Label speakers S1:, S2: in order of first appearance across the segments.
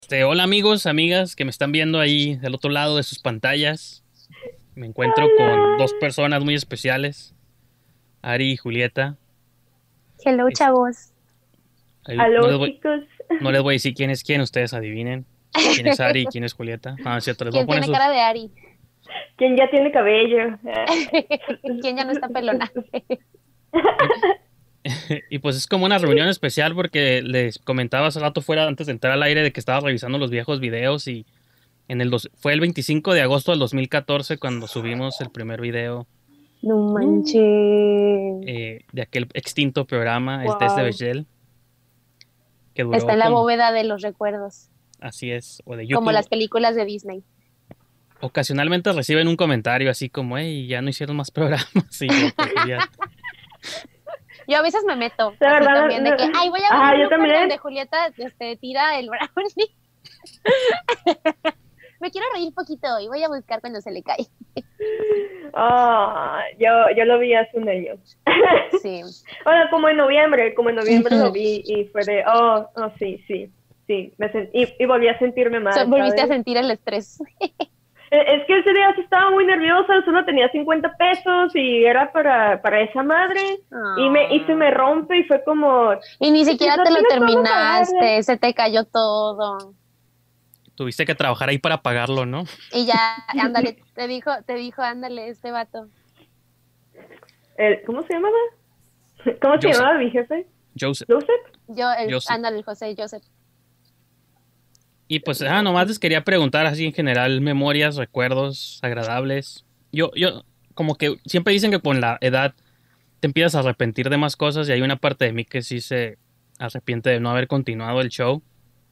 S1: Hola amigos, amigas que me están viendo ahí del otro lado de sus pantallas. Me encuentro con dos
S2: Hola.
S1: personas muy especiales, Ari y Julieta.
S3: Hello,
S1: Este,
S3: chavos.
S1: ahí
S2: Aló, chicos.
S1: no les voy a decir quién es quién, ustedes adivinen quién es Ari y quién es Julieta. Ah, es cierto, les voy a
S3: ¿Quién
S1: poner
S3: tiene cara
S1: sus...
S3: de Ari?
S2: ¿Quién ya tiene cabello?
S3: ¿Quién ya no está pelona?
S1: Y, y pues es como una reunión especial porque les comentaba hace rato fuera antes de entrar al aire de que estaba revisando los viejos videos y fue el 25 de agosto del 2014 cuando subimos el primer video
S3: No manches.
S1: de aquel extinto programa, el test de
S2: Wow.
S1: Bechdel, que
S3: Está
S1: duró
S3: en la
S1: como,
S3: bóveda de los recuerdos,
S1: así es, o de
S3: como
S1: YouTube.
S3: las películas de Disney.
S1: Ocasionalmente reciben un comentario así como, hey, ya no hicieron más programas y yo, pues ya.
S3: Yo a veces me meto
S2: De
S3: así
S2: verdad,
S3: también, de que, ay, voy a ver un
S2: ajá, yo
S3: blooper donde
S2: también.
S3: Julieta tira el brownie. Me quiero reír poquito y voy a buscar cuando se le cae.
S2: Yo lo vi hace un año.
S3: Sí.
S2: Bueno, como en noviembre lo
S3: Ujú.
S2: vi y fue de, sí, sí, sí, y volví a sentirme mal,
S3: Volviste a
S2: ¿sabes?
S3: sentir el estrés.
S2: Es que ese día sí estaba muy nerviosa, solo tenía 50 pesos y era para esa madre y se me
S3: Ah.
S2: rompe y fue como,
S3: Y ni siquiera
S2: no
S3: te lo
S2: tienes cómo pagarle.
S3: terminaste, se te cayó todo.
S1: Tuviste que trabajar ahí para pagarlo, ¿no?
S3: Y ya, ándale, te dijo, ándale, este vato.
S2: ¿Cómo se llamaba? ¿Cómo se
S1: Joseph,
S2: llamaba mi jefe?
S1: Joseph,
S2: ¿Joseph?
S1: Joseph.
S3: Ándale, el José Joseph.
S1: Y pues, nomás les quería preguntar así en general, memorias, recuerdos agradables. Yo, como que siempre dicen que con la edad te empiezas a arrepentir de más cosas y hay una parte de mí que sí se arrepiente de no haber continuado el show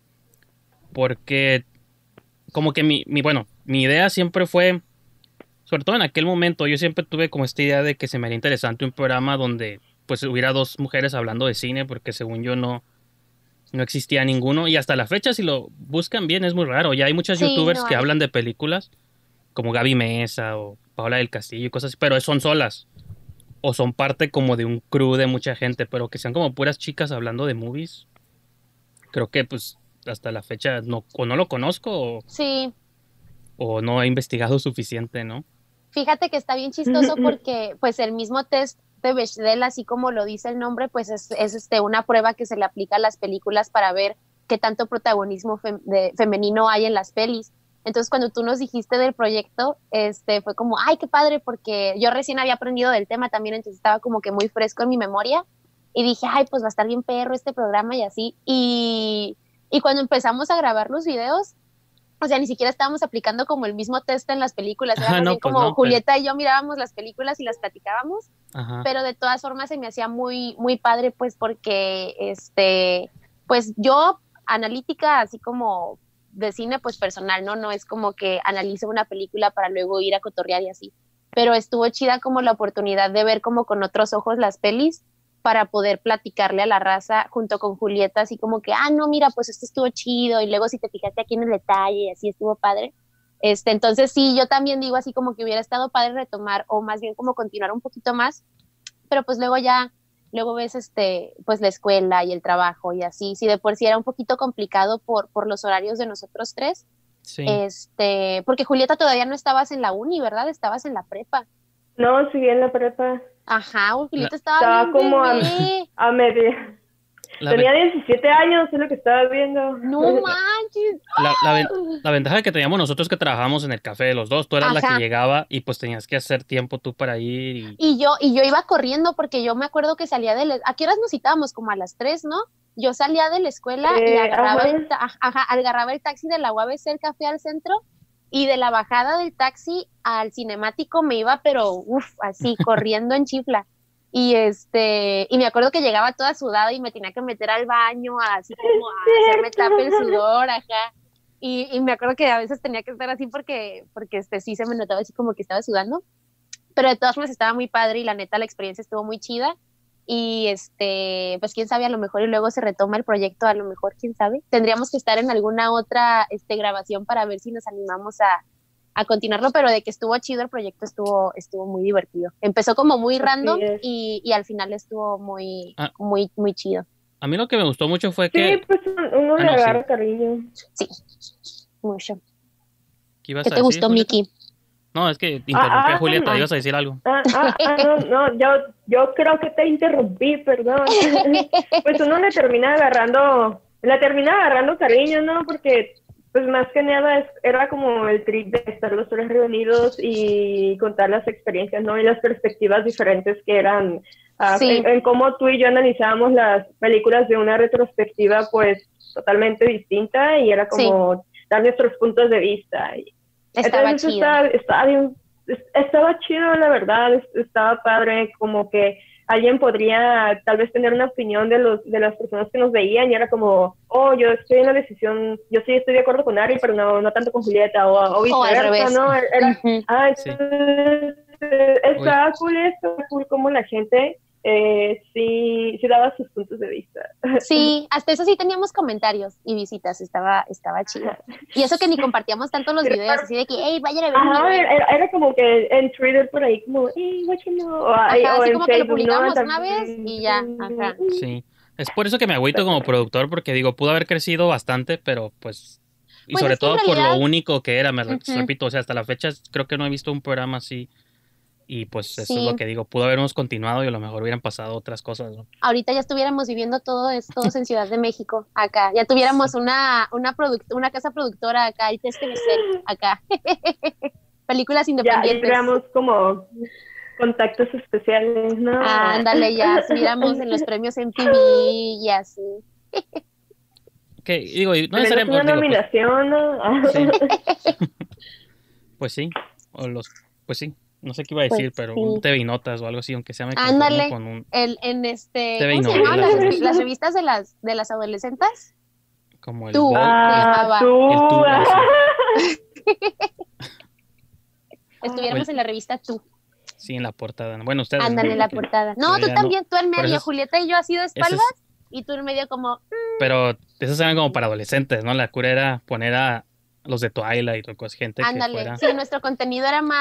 S1: porque como que bueno, mi idea siempre fue, sobre todo en aquel momento, yo siempre tuve como esta idea de que se me haría interesante un programa donde pues hubiera dos mujeres hablando de cine porque según yo no existía ninguno y hasta la fecha si lo buscan bien es muy raro. Ya hay muchas
S3: Sí,
S1: youtubers
S3: no
S1: que
S3: hay.
S1: hablan de películas como Gaby Mesa o Paola del Castillo y cosas así, pero son solas o son parte como de un crew de mucha gente, pero que sean como puras chicas hablando de movies. Creo que pues hasta la fecha no, o no lo conozco
S3: Sí,
S1: o no he investigado suficiente, ¿no?
S3: fíjate que está bien chistoso porque pues el mismo test de Bechdel, así como lo dice el nombre, pues es una prueba que se le aplica a las películas para ver qué tanto protagonismo femenino hay en las pelis. Entonces, cuando tú nos dijiste del proyecto, fue como, ay, qué padre, porque yo recién había aprendido del tema también, entonces estaba como que muy fresco en mi memoria. Y dije, ay, pues va a estar bien perro este programa y así. Y cuando empezamos a grabar los videos, o sea, ni siquiera estábamos aplicando como el mismo test en las películas, era
S1: Ajá,
S3: más
S1: no,
S3: bien
S1: pues
S3: como
S1: no, pero,
S3: Julieta y yo mirábamos las películas y las platicábamos,
S1: ajá.
S3: pero de todas formas se me hacía muy, muy padre, pues porque, pues yo, analítica, así como de cine, pues personal, ¿no? No es como que analice una película para luego ir a cotorrear y así, pero estuvo chida como la oportunidad de ver como con otros ojos las pelis para poder platicarle a la raza junto con Julieta, así como que, no, mira, pues esto estuvo chido, y luego si te fijaste aquí en el detalle, y así estuvo padre. Entonces sí, yo también digo así como que hubiera estado padre retomar, o más bien como continuar un poquito más, pero pues luego ya, luego ves pues la escuela y el trabajo y así, si de por sí era un poquito complicado por los horarios de nosotros tres,
S1: Sí.
S3: porque Julieta todavía no estabas en la uni, ¿verdad? Estabas en la prepa.
S2: No, seguí en la prepa.
S3: Ajá,
S1: La,
S3: Julieta estaba
S2: Estaba
S3: bien
S2: como
S3: bebé.
S2: a media.
S1: la,
S2: Tenía
S1: ven-
S2: 17 años, es lo que estaba viendo.
S3: No manches.
S1: la ventaja que teníamos nosotros que trabajábamos en el café de los dos, tú eras la que
S3: Ajá.
S1: llegaba y pues tenías que hacer tiempo tú para ir y...
S3: Y yo iba corriendo porque yo me acuerdo que salía ¿a qué horas nos citábamos? Como a las 3, ¿no? Yo salía de la escuela y
S2: Ajá.
S3: agarraba el taxi de la UABC, el café al centro, y de la bajada del taxi al cinemático me iba, pero uff, así, corriendo en chifla. Y me acuerdo que llegaba toda sudada y me tenía que meter al baño, así como
S2: Sí,
S3: a hacerme tape el
S2: cierto.
S3: sudor, ajá. Y me acuerdo que a veces tenía que estar así porque sí se me notaba así como que estaba sudando, pero de todas formas estaba muy padre y la neta la experiencia estuvo muy chida. Y pues quién sabe, a lo mejor y luego se retoma el proyecto, a lo mejor, quién sabe. Tendríamos que estar en alguna otra grabación para ver si nos animamos a continuarlo, pero de que estuvo chido el proyecto estuvo muy divertido. Empezó como muy
S2: Así
S3: random
S2: es.
S3: y al final estuvo muy,
S1: Ah,
S3: muy, muy chido.
S1: A mí lo que me gustó mucho fue
S2: Sí,
S1: que...
S2: pues uno le
S1: no, sí.
S2: agarra cariño.
S3: Sí, mucho.
S1: ¿Qué ibas
S3: ¿Qué
S1: a
S3: te
S1: decir,
S3: gustó,
S1: Julieta?
S3: Miki?
S1: No, es que interrumpí a Julieta, ibas a decir algo.
S2: No, yo creo que te interrumpí, perdón. Pues uno le termina agarrando cariño, ¿no? Porque, pues más que nada era como el trip de estar los tres reunidos y contar las experiencias, ¿no? Y las perspectivas diferentes que eran,
S3: Sí.
S2: en cómo tú y yo analizábamos las películas de una retrospectiva, pues totalmente distinta, y era como dar nuestros puntos de vista.
S3: Estaba
S2: Entonces
S3: chido.
S2: estaba chido, la verdad, estaba padre, como que alguien podría tal vez tener una opinión de las personas que nos veían, y era como, oh, yo estoy en la decisión, yo sí estoy de acuerdo con Ari, pero no tanto con Julieta, o
S3: O al
S2: viceversa,
S3: revés.
S2: ¿no? Era,
S1: Sí.
S2: estaba cool como la gente sí daba sus puntos de vista.
S3: Sí, hasta eso sí teníamos comentarios y visitas, estaba chido. Y eso que ni compartíamos tanto los videos, así de que, hey, vayan a ver un video.
S2: Era como que en Twitter por ahí, como, hey, what you know, o
S3: Ajá, así
S2: en
S3: como que lo
S2: Facebook,
S3: publicamos
S2: ¿no?
S3: una vez y ya, ajá.
S1: Sí. Es por eso que me agüito como productor, porque digo, pudo haber crecido bastante, pero pues... Y
S3: Pues
S1: sobre
S3: es que en
S1: todo por lo
S3: realidad,
S1: único que era, repito, o sea, hasta la fecha creo que no he visto un programa así. Y pues eso es lo
S3: sí,
S1: que digo, pudo habernos continuado y a lo mejor hubieran pasado otras cosas, ¿no?
S3: ahorita ya estuviéramos viviendo todos en Ciudad de México, acá. Ya tuviéramos
S1: Sí.
S3: una casa productora acá, el Test Cell, acá. Películas
S2: Ya
S3: independientes.
S2: tuviéramos como contactos especiales, ¿no?
S3: Ándale, ya estuviéramos en los premios MTV y así.
S1: Que digo, y no
S2: Tenemos una
S1: necesariamente, digo, pues,
S2: nominación, ¿no?
S1: sí, pues sí, o los, pues sí, no sé qué iba a
S3: Pues
S1: decir, pero un
S3: sí.
S1: TV y Notas o algo así, aunque sea me conformo
S3: Ándale,
S1: con un TV y
S3: ¿cómo se llamaban
S1: novelas o algo así,
S3: las revistas de las adolescentes?
S1: como el
S3: Tú,
S1: Bol,
S3: se llamaba.
S1: el Tú, sí,
S3: Estuviéramos
S1: o
S3: en la revista Tú.
S1: sí, en la portada, ¿no? Bueno, ustedes, ¿no?
S3: Ándale, en la
S1: Porque
S3: portada.
S1: yo
S3: No, tú
S1: ya no,
S3: también, tú en
S1: pero
S3: medio, Julieta y yo así de
S1: ese
S3: espaldas,
S1: es,
S3: y tú en medio como,
S1: pero esos eran como para adolescentes, ¿no? La cura era poner a los de Twilight o cosas, gente que
S3: ándale.
S1: fuera,
S3: Sí, nuestro contenido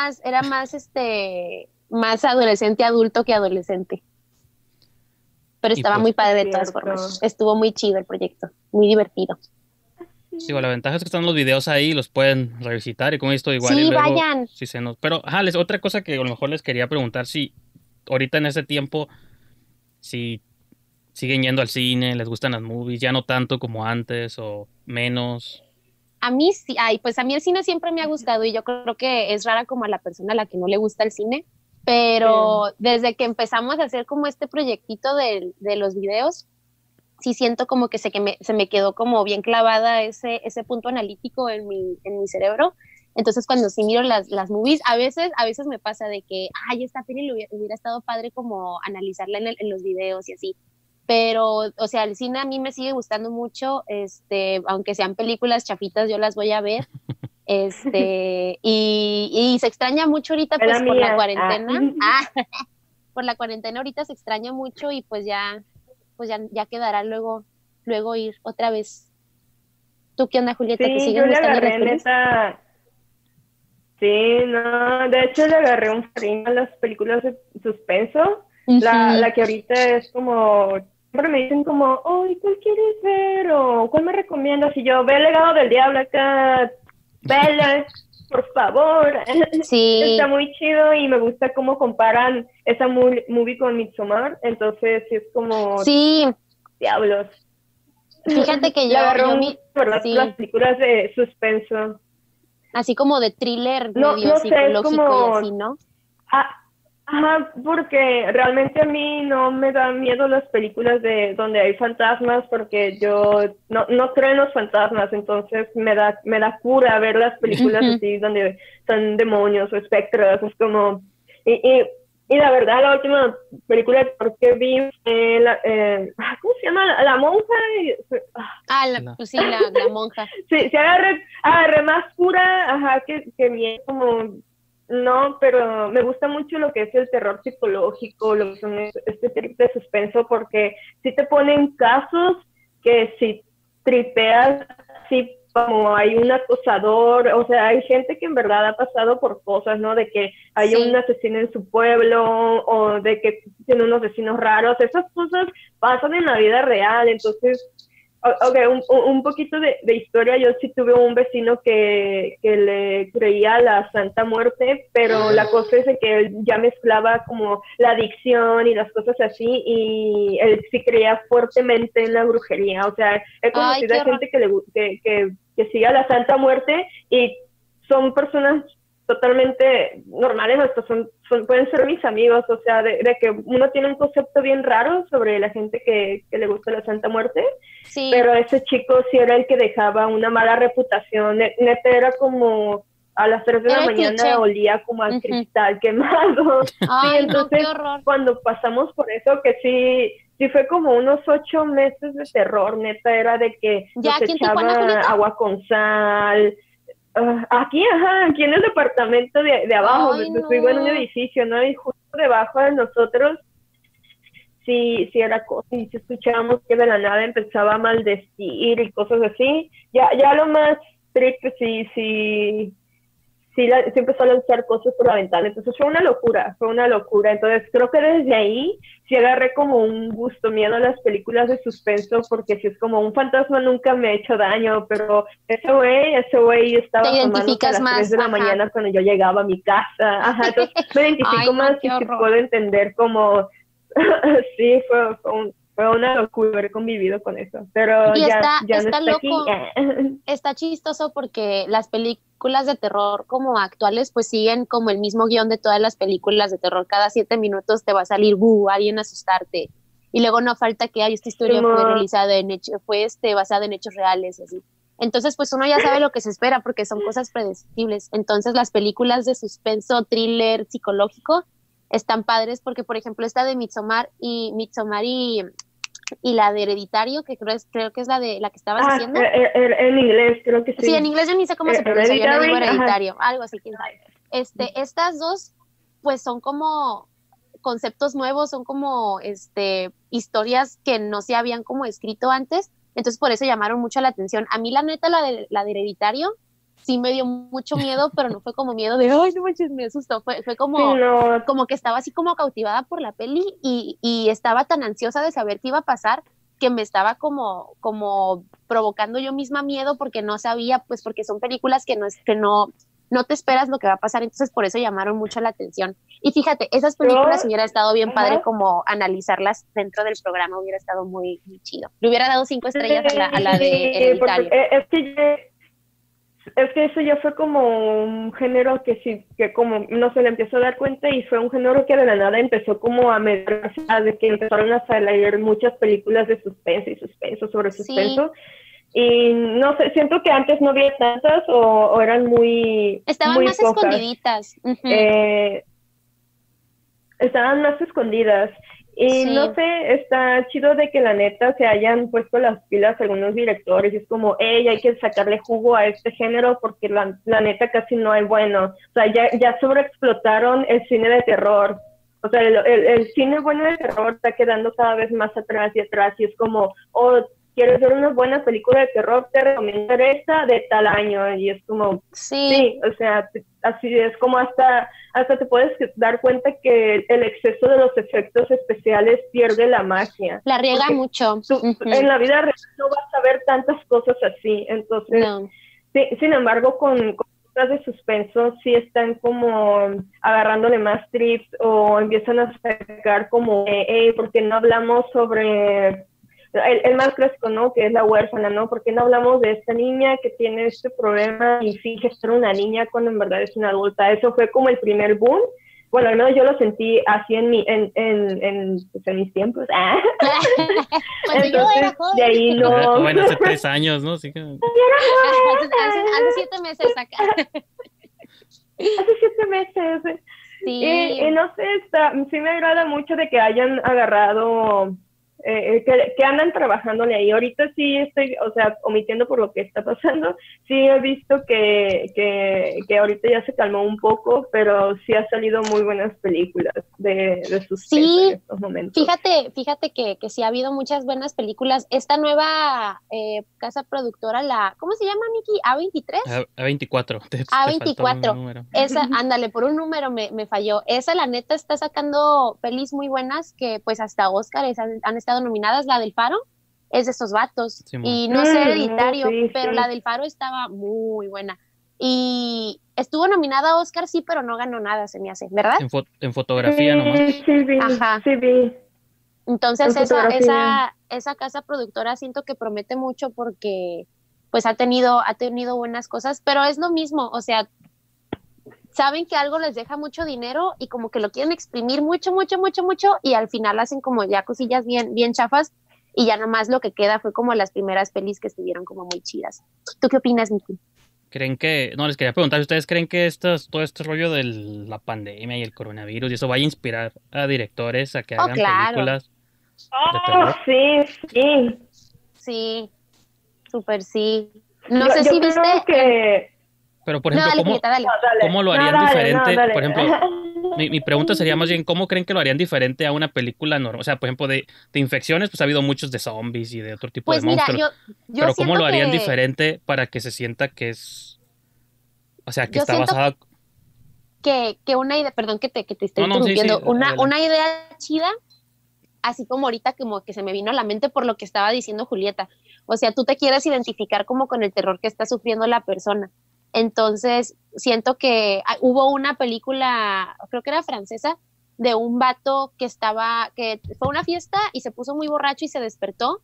S3: más adolescente adulto que adolescente. Pero
S1: y
S3: estaba
S1: pues,
S3: muy padre de todas
S2: Cierto.
S3: formas. Estuvo muy chido el proyecto, muy divertido.
S1: digo, la ventaja es que están los videos ahí, los pueden revisitar y como esto igual y
S3: Sí,
S1: luego
S3: vayan.
S1: si se nos... Pero, ajá, otra cosa que a lo mejor les quería preguntar si ahorita en ese tiempo, si siguen yendo al cine, les gustan las movies, ya no tanto como antes o menos.
S3: A mí sí, pues a mí el cine siempre me ha gustado y yo creo que es rara como a la persona a la que no le gusta el cine, pero desde que empezamos a hacer como este proyectito de los videos, sí siento como que se me quedó como bien clavada ese punto analítico en mi cerebro. Entonces cuando sí miro las movies, a veces me pasa de que, ay, esta peli hubiera estado padre como analizarla en los videos y así. Pero, o sea, el cine a mí me sigue gustando mucho, aunque sean películas chafitas, yo las voy a ver. Y se extraña mucho ahorita, pues, por la cuarentena. Por la cuarentena ahorita se extraña mucho y pues ya quedará luego ir otra vez. ¿Tú qué onda, Julieta? ¿Te
S2: Sí, yo
S3: siguen
S2: le
S3: gustando las
S2: agarré
S3: pelis?
S2: neta. Sí, no, de hecho le agarré un cariño a las películas de suspenso. La que ahorita es como, siempre me dicen como, ay, ¿cuál quieres ver? O ¿cuál me recomiendas? Y yo, ve El legado del diablo acá, vela, por favor.
S3: Sí.
S2: Está muy chido y me gusta cómo comparan esa movie con Midsommar. Entonces sí es como,
S3: Sí,
S2: diablos.
S3: fíjate que
S2: Le agarré
S3: ¿verdad? Sí,
S2: las películas de suspenso.
S3: así como de thriller
S2: No
S3: medio
S2: sé, es
S3: psicológico
S2: como,
S3: y así, ¿no?
S2: ajá, porque realmente a mí no me dan miedo las películas de donde hay fantasmas, porque yo no creo en los fantasmas, entonces me da cura ver las películas así donde son demonios o espectros. Es como, y la verdad, la última película que vi fue ¿cómo se llama? La monja.
S3: Pues sí, la monja.
S2: Sí, agarré más cura, ajá, que bien, como, no, pero me gusta mucho lo que es el terror psicológico, lo que son este tipo de suspenso, porque sí te ponen casos que si tripeas, sí como hay un acosador, o sea, hay gente que en verdad ha pasado por cosas, ¿no? De que hay un asesino en su pueblo o de que tiene unos vecinos raros, esas cosas pasan en la vida real. Entonces, un poquito de historia. Yo sí tuve un vecino que le creía a la Santa Muerte, pero la cosa es de que él ya mezclaba como la adicción y las cosas así, y él sí creía fuertemente en la brujería. O sea, he conocido a gente que sigue a la Santa Muerte y son personas totalmente normales, pueden ser mis amigos, o sea, de que uno tiene un concepto bien raro sobre la gente que le gusta la Santa Muerte, pero ese chico sí era el que dejaba una mala reputación, neta era como a las 3 de la mañana olía como al cristal quemado.
S3: Ay,
S2: entonces,
S3: no, qué horror.
S2: Cuando pasamos por eso, que sí fue como unos 8 meses de terror, neta, era de que nos echaba agua con sal. Aquí en el departamento de abajo.
S3: Ay,
S2: no. Vivo en un edificio, ¿no? Y justo debajo de nosotros sí era cosa, y si escuchábamos que de la nada empezaba a maldecir y cosas así. Ya lo más triste, sí empezó a lanzar cosas por la ventana. Entonces fue una locura. Entonces creo que desde ahí sí agarré como un gusto, miedo a las películas de suspenso, porque si es como un fantasma nunca me ha hecho daño, pero ese güey estaba tomando a las 3 de la mañana cuando yo llegaba a mi casa. Entonces me identifico más y puedo entender como sí, fue una locura haber convivido con eso, pero ya no está
S3: loco.
S2: Aquí.
S3: Está chistoso porque las películas de terror como actuales pues siguen como el mismo guión de todas las películas de terror. Cada 7 minutos te va a salir alguien a asustarte, y luego no falta que esta historia fue realizada basada en hechos reales, así. Entonces pues uno ya sabe lo que se espera porque son cosas predecibles. Entonces las películas de suspenso, thriller, psicológico están padres porque, por ejemplo, esta de Midsommar y la de Hereditario, que creo que es la que estabas diciendo.
S2: En inglés, creo que sí.
S3: Sí, en inglés yo ni sé cómo se pronuncia, yo le digo Hereditario, algo así, quién sabe. Estas dos, pues son como conceptos nuevos, son como historias que no se habían como escrito antes, entonces por eso llamaron mucho la atención. A mí la neta, la de Hereditario, sí me dio mucho miedo, pero no fue como miedo de, ay, no manches, me asustó, fue como, como que estaba así como cautivada por la peli y estaba tan ansiosa de saber qué iba a pasar que me estaba como provocando yo misma miedo porque no sabía, pues porque son películas que no te esperas lo que va a pasar, entonces por eso llamaron mucho la atención. Y fíjate, esas películas hubiera estado bien padre como analizarlas dentro del programa, hubiera estado muy, muy chido. Le hubiera dado 5 estrellas a la de Hereditario.
S2: Es que eso ya fue como un género que como no se le empezó a dar cuenta, y fue un género que de la nada empezó como a meterse, de que empezaron a salir muchas películas de suspenso sobre suspenso. Y no sé, siento que antes no había tantas o eran
S3: estaban
S2: muy
S3: más
S2: pocas.
S3: Escondiditas.
S2: Estaban más escondidas. Y no sé, está chido de que la neta se hayan puesto las pilas algunos directores, y es como, hay que sacarle jugo a este género porque la neta casi no hay bueno. O sea, ya sobreexplotaron el cine de terror. O sea, el cine bueno de terror está quedando cada vez más atrás y atrás, y es como, ¿quieres ver una buena película de terror? Te recomiendo esta de tal año, y es como, sí, o sea, así es como hasta te puedes dar cuenta que el exceso de los efectos especiales pierde la magia.
S3: La riega mucho.
S2: En la vida real no vas a ver tantas cosas así, entonces, sin embargo, con cosas de suspenso sí están como agarrándole más trips, o empiezan a sacar como, ¿por qué no hablamos sobre el más clásico, ¿no? Que es la huérfana, ¿no? ¿Por qué no hablamos de esta niña que tiene este problema y finge ser una niña cuando en verdad es una adulta? Eso fue como el primer boom. Bueno, al menos yo lo sentí así en mis tiempos.
S3: Entonces,
S2: de ahí no.
S1: Bueno, hace 3 años, ¿no? Sí que...
S3: hace 7 meses acá.
S2: Hace 7 meses.
S3: Sí.
S2: Y no sé, sí me agrada mucho de que hayan agarrado que andan trabajándole ahí. Ahorita sí estoy, o sea, omitiendo por lo que está pasando, sí he visto que ahorita ya se calmó un poco, pero sí ha salido muy buenas películas de suspenso
S3: Sí,
S2: en estos momentos.
S3: fíjate que sí ha habido muchas buenas películas. Esta nueva casa productora, ¿cómo se llama, Miki? ¿A23?
S1: A24, te faltó un
S3: A24.
S1: número.
S3: Esa, ándale, por un número me falló. Esa, la neta, está sacando pelis muy buenas que pues hasta Oscar han estado nominadas. La del Faro es de esos vatos.
S1: Simón.
S3: Y no sé
S2: No,
S3: Hereditario,
S2: sí,
S3: pero
S2: sí.
S3: la del Faro estaba muy buena. Y estuvo nominada a Oscar, sí, pero no ganó nada, se me hace, ¿verdad?
S1: En fotografía nomás.
S2: Sí vi,
S3: Ajá.
S2: sí vi.
S3: Entonces
S2: En fotografía.
S3: esa casa productora siento que promete mucho porque pues ha tenido buenas cosas, pero es lo mismo, o sea, saben que algo les deja mucho dinero y como que lo quieren exprimir mucho, mucho, mucho, mucho y al final hacen como ya cosillas bien, bien chafas y ya nomás lo que queda fue como las primeras pelis que estuvieron como muy chidas. ¿Tú qué opinas, Miki?
S1: No, les quería preguntar, ¿ustedes creen que todo este rollo de la pandemia y el coronavirus y eso vaya a inspirar a directores a que
S3: Oh,
S1: hagan
S3: claro,
S1: películas de
S2: Oh,
S1: terror?
S2: sí, sí.
S3: sí, súper sí. No
S2: Yo,
S3: sé
S2: yo
S3: si viste
S2: creo que...
S1: Pero, por
S3: No,
S1: ejemplo,
S3: dale, Julieta, dale.
S2: No, dale.
S1: ¿cómo lo
S2: No,
S1: harían
S2: dale, no,
S1: diferente? Por
S2: dale.
S1: ejemplo, mi pregunta sería más bien, ¿cómo creen que lo harían diferente a una película normal? O sea, por ejemplo, de infecciones, pues ha habido muchos de zombies y de otro tipo de
S3: Pues mira,
S1: monstruos.
S3: yo
S1: Pero ¿cómo
S3: siento
S1: lo harían
S3: que,
S1: diferente para que se sienta que es, o sea, que
S3: yo
S1: está
S3: siento
S1: basada...
S3: que una idea, perdón que te estoy
S1: No, no, sí, sí,
S3: interrumpiendo, una
S1: adelante.
S3: idea chida, así como ahorita como que se me vino a la mente por lo que estaba diciendo Julieta. O sea, tú te quieres identificar como con el terror que está sufriendo la persona. Entonces, siento que hubo una película, creo que era francesa, de un vato que fue a una fiesta y se puso muy borracho y se despertó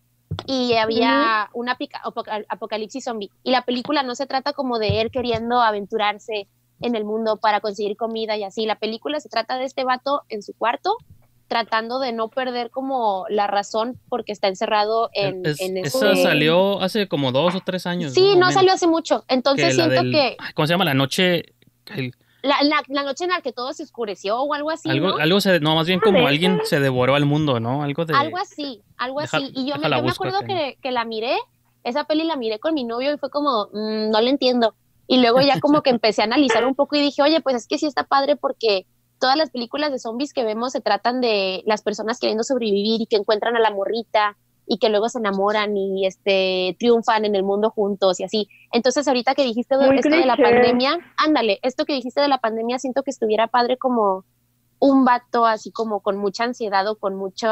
S3: y
S2: Ujú.
S3: había una apocalipsis zombie. Y la película no se trata como de él queriendo aventurarse en el mundo para conseguir comida y así. La película se trata de este vato en su cuarto tratando de no perder como la razón porque está encerrado en
S1: Esa
S3: este...
S2: Sí.
S1: salió hace como 2 o 3 años, ¿no?
S3: Sí,
S1: Más o
S3: no
S1: menos.
S3: salió hace mucho.
S1: Que
S3: Entonces
S1: la
S3: siento
S1: del,
S3: que
S1: ay, ¿cómo se llama? La noche, el-
S3: la noche en la que todo se oscureció o algo así, ¿no?
S1: no, más bien
S2: Ah,
S1: como
S2: neta.
S1: alguien se devoró al mundo, ¿no? Algo
S3: Algo
S1: de,
S3: así, algo así. Y
S1: déjala
S3: yo me
S1: busco
S3: acuerdo
S1: acá.
S3: que la miré, esa peli la miré con mi novio y fue como, no le entiendo. Y luego ya como que empecé a analizar un poco y dije, oye, pues es que sí está padre porque todas las películas de zombies que vemos se tratan de las personas queriendo sobrevivir y que encuentran a la morrita y que luego se enamoran y triunfan en el mundo juntos y así. Entonces ahorita que dijiste
S2: Muy
S3: esto de la
S2: cliché.
S3: pandemia, ándale, esto que dijiste de la pandemia siento que estuviera padre como un vato así como con mucha ansiedad o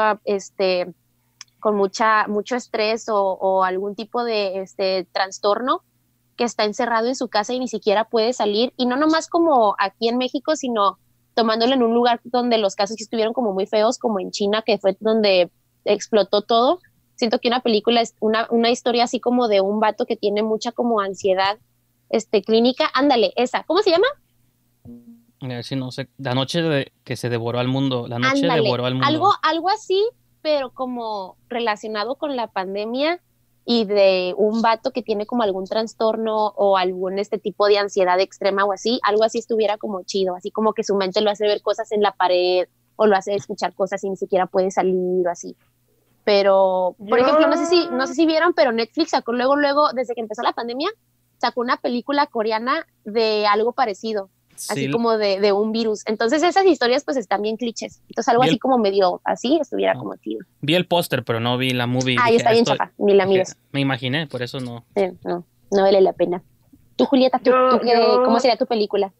S3: mucho estrés o algún tipo de trastorno que está encerrado en su casa y ni siquiera puede salir. Y no nomás como aquí en México, sino tomándolo en un lugar donde los casos sí estuvieron como muy feos, como en China, que fue donde explotó todo. Siento que una película es una historia así como de un vato que tiene mucha como ansiedad clínica. Ándale, esa. ¿Cómo se llama?
S1: A ver si no sé. La noche que se devoró al mundo. La noche
S3: Ándale,
S1: devoró al
S3: algo,
S1: mundo.
S3: algo así, pero como relacionado con la pandemia y de un vato que tiene como algún trastorno o algún tipo de ansiedad extrema o así, algo así estuviera como chido, así como que su mente lo hace ver cosas en la pared o lo hace escuchar cosas y ni siquiera puede salir o así. Pero, por
S2: Yo...
S3: ejemplo, no sé si vieron, pero Netflix sacó luego, desde que empezó la pandemia, sacó una película coreana de algo parecido, así
S1: Sí,
S3: como de un virus. Entonces esas historias pues están bien clichés. Entonces algo
S1: vi
S3: así
S1: el,
S3: como medio así estuviera
S1: no,
S3: como chido.
S1: vi el póster, pero no vi la movie.
S3: Ay,
S1: Dije,
S3: está bien chafa, ni la
S1: dije,
S3: mires.
S1: me imaginé, por eso no.
S3: No, no vale la pena. Tú, Julieta,
S2: Yo,
S3: ¿cómo
S2: yo
S3: sería tu película?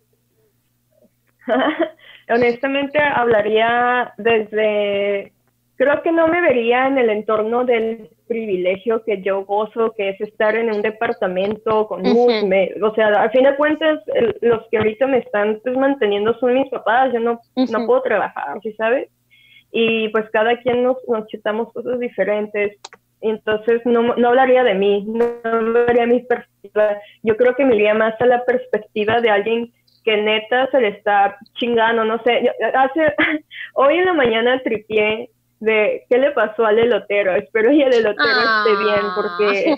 S2: honestamente hablaría desde, creo que no me vería en el entorno del privilegio que yo gozo, que es estar en un departamento con luz,
S3: Ujú,
S2: o sea, a fin de cuentas, los que ahorita me están pues, manteniendo son mis papás, yo no
S3: ujú.
S2: puedo trabajar, ¿sí sabes? Y pues cada quien nos chutamos cosas diferentes, entonces no hablaría de mí, no hablaría de mi perspectiva, yo creo que me iría más a la perspectiva de alguien que neta se le está chingando, no sé, hoy en la mañana tripié de qué le pasó al elotero, espero y el elotero esté bien,
S3: Ah.
S2: porque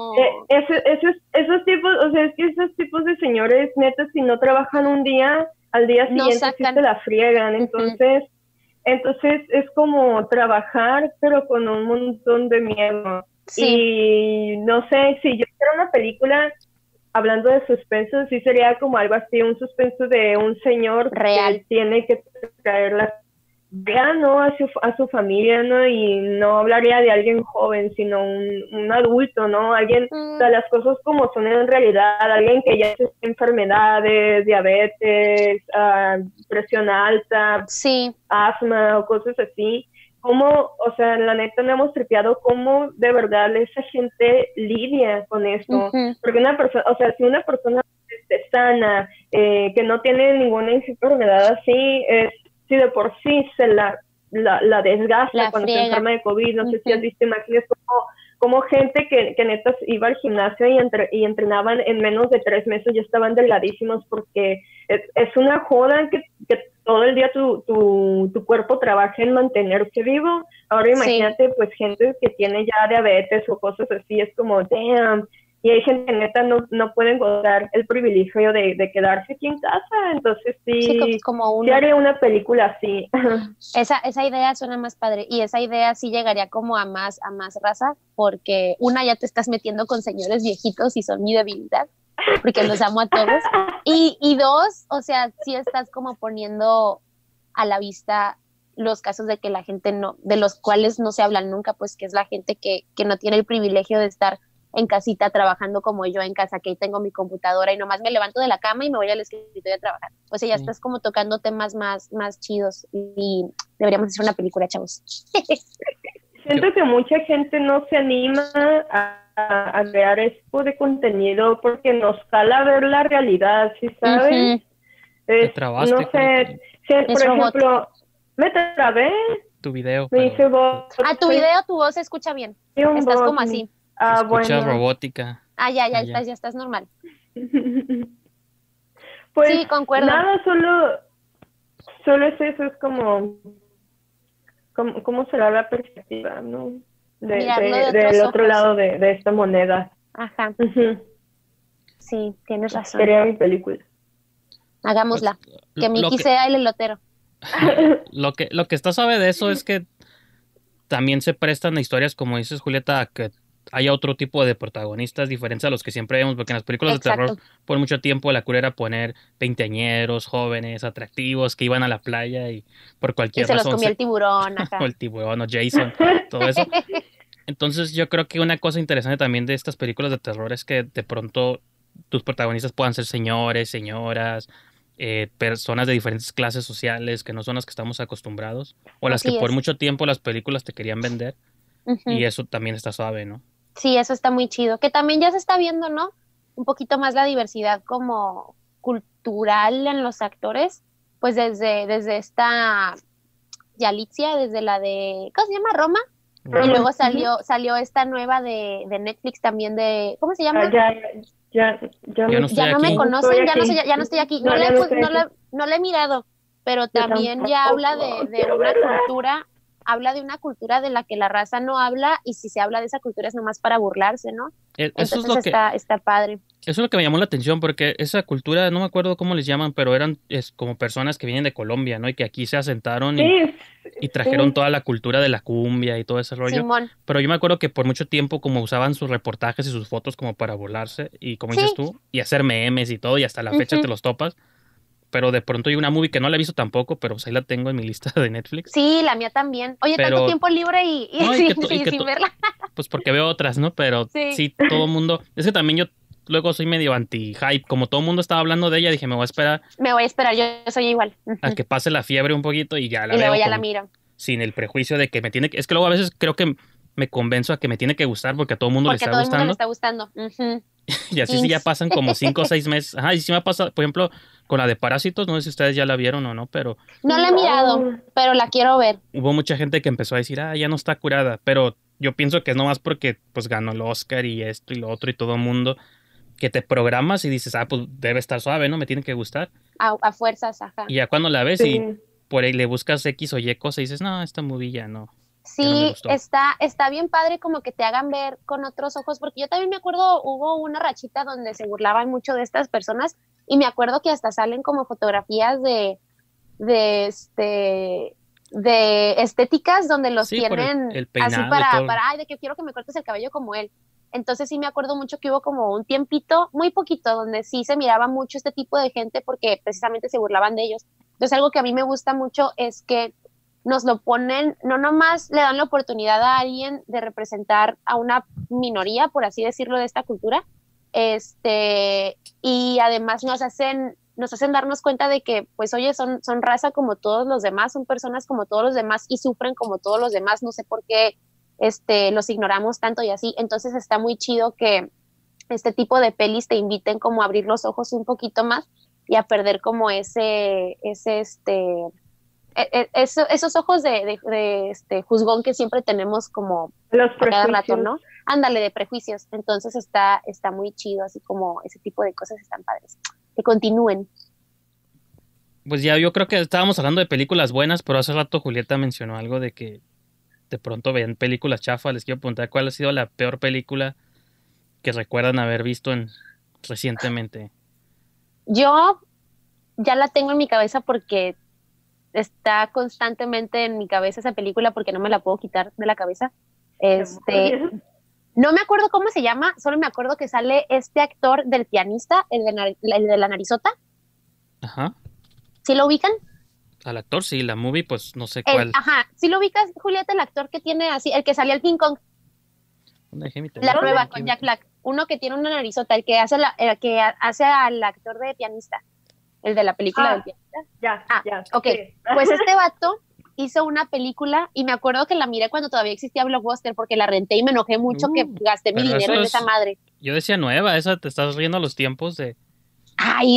S2: esos tipos, o sea, es que esos tipos de señores, neta, si no trabajan un día, al día
S3: No
S2: siguiente sí se
S3: sacan.
S2: la friegan,
S3: Ujú.
S2: entonces Entonces es como trabajar, pero con un montón de miedo.
S3: Sí,
S2: Y no sé, si yo hiciera una película hablando de suspenso, sí sería como algo así, un suspenso de un señor
S3: real.
S2: que tiene que traer la vida, ¿no? A su familia, ¿no? Y no hablaría de alguien joven, sino un adulto, ¿no? Alguien, o sea, las cosas como son en realidad, alguien que ya tiene enfermedades, diabetes, presión alta,
S3: Sí,
S2: asma o cosas así. Cómo, o sea, la neta no hemos tripeado cómo de verdad esa gente lidia con esto.
S3: ujú,
S2: Porque una persona, o sea, si una persona sana, que no tiene ninguna enfermedad así, si de por sí la desgasta
S3: la
S2: cuando se
S3: friega.
S2: enferma de COVID, no sé si has
S3: Ujú.
S2: visto imágenes como gente que neta iba al gimnasio y entrenaban en menos de 3 meses, ya estaban delgadísimos porque es una joda que todo el día tu cuerpo trabaja en mantenerse vivo. Ahora
S3: Sí,
S2: imagínate pues gente que tiene ya diabetes o cosas así, es como, damn. Y hay gente que neta no pueden gozar el privilegio de quedarse aquí en casa. Entonces
S3: sí, como
S2: sí
S3: uno.
S2: haría una película así.
S3: Esa idea suena más padre y esa idea sí llegaría como a más raza porque una ya te estás metiendo con señores viejitos y son mi debilidad porque los amo a todos y dos, o sea, sí estás como poniendo a la vista los casos de que la gente no, de los cuales no se hablan nunca, pues que es la gente que no tiene el privilegio de estar en casita trabajando como yo en casa, que ahí tengo mi computadora y nomás me levanto de la cama y me voy al escritorio a trabajar. O sea, ya
S1: Sí.
S3: estás como tocando temas más chidos y deberíamos hacer una película, chavos.
S2: Siento que mucha gente no se anima a crear este tipo de contenido porque nos cala ver la realidad, ¿sí sabes?
S3: Ujú.
S1: Te
S2: No
S1: trabaste, Julieta,
S2: sé, si,
S3: Es
S2: por
S3: robot.
S2: ejemplo, me trabé,
S1: tu video,
S2: me
S1: pero
S2: dice vos,
S3: A tu video, tu voz se escucha bien.
S2: un
S3: Estás
S2: bot.
S3: como así.
S1: se escucha
S2: Bueno.
S1: robótica allá.
S3: Ya estás normal.
S2: Pues
S3: Sí, concuerdo.
S2: nada, solo es eso, es como, cómo será la perspectiva, ¿no?
S3: Mirarlo de
S2: Del
S3: otros
S2: otro
S3: ojos.
S2: lado de esta moneda.
S3: Ajá, sí, tienes razón.
S2: Sería mi película.
S1: Pues,
S3: Hagámosla. Que
S1: lo
S3: Mickey
S1: que,
S3: sea el elotero.
S1: lo que está suave de eso es que también se prestan a historias, como dices, Julieta, a que haya otro tipo de protagonistas diferentes a los que siempre vemos, porque en las películas de terror
S3: Exacto.
S1: por mucho tiempo la cura era poner veinteañeros, jóvenes, atractivos, que iban a la playa y por
S3: Y
S1: cualquier
S3: se los
S1: razón
S3: comía
S1: se,
S3: el tiburón,
S1: o
S3: ajá.
S1: el tiburón o Jason, todo eso. Entonces yo creo que una cosa interesante también de estas películas de terror es que de pronto tus protagonistas puedan ser señores, señoras, personas de diferentes clases sociales que no son las que estamos acostumbrados o las que
S3: Así
S1: por
S3: es.
S1: mucho tiempo las películas te querían vender y
S3: Ujú.
S1: eso también está suave, ¿no?
S3: Sí, eso está muy chido. Que también ya se está viendo, ¿no? Un poquito más la diversidad como cultural en los actores. Pues desde esta Yalitza, desde la de, ¿cómo se llama? Roma. Y
S1: Roma.
S3: luego salió esta nueva de Netflix también de, ¿cómo se llama?
S2: Ya, ya,
S1: Yo no estoy
S3: Ya no me
S1: aquí.
S2: no estoy
S3: conocen,
S2: aquí.
S3: ya no estoy aquí.
S2: No, ya no estoy aquí.
S3: No la he mirado, pero
S2: Yo
S3: también ya habla
S2: tampoco.
S3: de
S2: Quiero
S3: una
S2: verla.
S3: cultura, habla de una cultura de la que la raza no habla, y si se habla de esa cultura es nomás para burlarse, ¿no?
S1: Eso es
S3: Entonces
S1: lo que
S3: está padre.
S1: eso es lo que me llamó la atención porque esa cultura, no me acuerdo cómo les llaman, pero eran como personas que vienen de Colombia, ¿no? Y que aquí se asentaron
S2: Sí,
S1: y trajeron
S2: sí.
S1: toda la cultura de la cumbia y todo ese rollo.
S3: Simón,
S1: Pero yo me acuerdo que por mucho tiempo como usaban sus reportajes y sus fotos como para burlarse y como
S3: sí,
S1: dices tú, y hacer memes y todo y hasta la fecha te
S3: ujú.
S1: los topas. Pero de pronto hay una movie que no la he visto tampoco, pero pues ahí la tengo en mi lista de Netflix.
S3: Sí, la mía también. Oye, tanto
S1: Pero
S3: tiempo libre y
S1: no,
S3: sí, sí, sin verla.
S1: pues porque veo otras, ¿no? Pero
S3: Sí,
S1: sí, todo el mundo, es que también yo luego soy medio anti-hype, como todo el mundo estaba hablando de ella, dije, me voy a esperar
S3: me voy a esperar, yo soy igual.
S1: a
S3: Ujú.
S1: que pase la fiebre un poquito y ya la
S3: Y luego
S1: veo
S3: ya la
S1: como
S3: miro,
S1: sin el prejuicio de que me tiene que, es que luego a veces creo que me convenzo a que me tiene que gustar porque a todo el mundo le
S3: porque a
S1: está
S3: todo el mundo le
S1: gustando
S3: está gustando. Ujú.
S1: y así sí ya
S3: Jinx.
S1: pasan como 5 o 6 meses. Ajá, y sí me ha pasado, por ejemplo, con la de Parásitos, no sé si ustedes ya la vieron o no, pero
S3: No la he mirado,
S2: No.
S3: pero la quiero ver.
S1: hubo mucha gente que empezó a decir, ya no está curada, pero yo pienso que es nomás porque pues ganó el Oscar y esto y lo otro y todo el mundo que te programas y dices, pues debe estar suave, ¿no? Me tiene que gustar.
S3: A fuerzas, ajá.
S1: Y ya cuando la ves y
S2: Sí.
S1: por ahí le buscas X o Y cosa y dices, no, esta movie ya no me
S3: Sí,
S1: gustó.
S3: está bien padre como que te hagan ver con otros ojos, porque yo también me acuerdo, hubo una rachita donde se burlaban mucho de estas personas, y me acuerdo que hasta salen como fotografías de de estéticas donde los
S1: Sí, por
S3: tienen
S1: el
S3: así
S1: peinado y todo.
S3: ay, de que quiero que me cortes el cabello como él. Entonces sí me acuerdo mucho que hubo como un tiempito, muy poquito, donde sí se miraba mucho este tipo de gente porque precisamente se burlaban de ellos. Entonces algo que a mí me gusta mucho es que nos lo ponen, no nomás le dan la oportunidad a alguien de representar a una minoría, por así decirlo, de esta cultura, y además nos hacen darnos cuenta de que, pues, oye, son raza como todos los demás, son personas como todos los demás y sufren como todos los demás, no sé por qué los ignoramos tanto y así. Entonces está muy chido que este tipo de pelis te inviten como a abrir los ojos un poquito más y a perder como esos ojos de juzgón que siempre tenemos como
S2: Los
S3: a cada rato,
S2: prejuicios.
S3: ¿no? Ándale, de prejuicios. Entonces está muy chido, así como ese tipo de cosas están padres. Que continúen.
S1: Pues ya yo creo que estábamos hablando de películas buenas, pero hace rato Julieta mencionó algo de que de pronto ven películas chafas. Les quiero preguntar cuál ha sido la peor película que recuerdan haber visto recientemente.
S3: Yo ya la tengo en mi cabeza porque está constantemente en mi cabeza esa película porque no me la puedo quitar de la cabeza. No me acuerdo cómo se llama, solo me acuerdo que sale este actor del pianista, el de la narizota.
S1: Ajá.
S3: ¿Sí lo ubican?
S1: Al actor, sí, la movie, pues no sé cuál.
S3: Ajá, ¿sí lo ubicas, Julieta, el actor que tiene así, el que salía al King Kong?
S1: ¿Dónde dejé mi
S3: La
S1: teléfono?
S3: prueba con Jack Black. Uno que tiene una narizota, el que hace al actor de pianista, el de la película del pianista.
S2: Ya.
S3: Ok,
S2: Sí.
S3: pues este vato hizo una película y me acuerdo que la miré cuando todavía existía Blockbuster porque la renté y me enojé mucho que gasté mi
S1: pero
S3: dinero
S1: eso
S3: en esa madre.
S1: Yo decía nueva, esa te estás riendo a los tiempos de...
S3: Ay,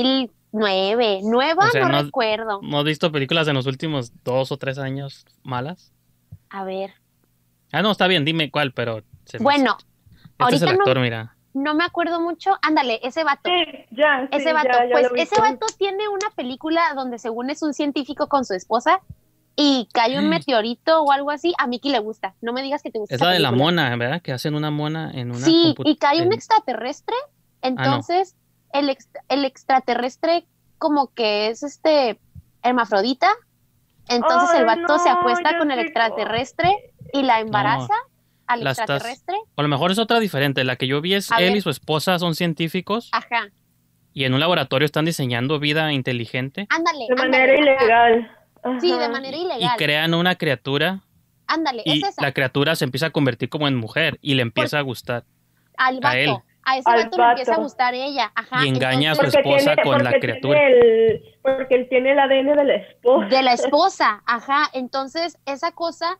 S3: 2009. Nueva,
S1: O sea,
S3: no recuerdo.
S1: ¿no has visto películas en los últimos 2 o 3 años malas?
S3: A ver.
S1: Ah, no, está bien, dime cuál, pero...
S3: Bueno,
S1: este es el
S3: ahorita
S1: actor, mira.
S3: no me acuerdo mucho. Ándale, ese vato.
S2: Ese
S3: vato.
S2: ya
S3: Pues
S2: lo vi.
S3: ese vato tiene una película donde según es un científico con su esposa y cae un meteorito o algo así. A Miki le gusta. No me digas que te gusta
S1: Es
S3: esa
S1: la de la
S3: película.
S1: mona, ¿verdad? Que hacen una mona en una...
S3: Sí, y cae un extraterrestre. Entonces, el extraterrestre como que es hermafrodita. Entonces el vato se acuesta con el extraterrestre y la embaraza al extraterrestre.
S1: O a lo mejor es otra diferente. La que yo vi es él y su esposa son científicos.
S3: Ajá.
S1: Y en un laboratorio están diseñando vida inteligente.
S3: Ándale.
S2: De manera ilegal.
S3: Ajá. Sí, de manera ilegal.
S1: Y crean una criatura.
S3: Ándale,
S1: y
S3: es esa.
S1: la criatura se empieza a convertir como en mujer y le empieza a gustar
S3: al vato.
S1: A él.
S3: A ese vato le empieza a gustar ella. Ajá.
S1: Y engaña a su esposa con la criatura.
S2: Porque él tiene el ADN de la esposa.
S3: De la esposa, ajá. Entonces, esa cosa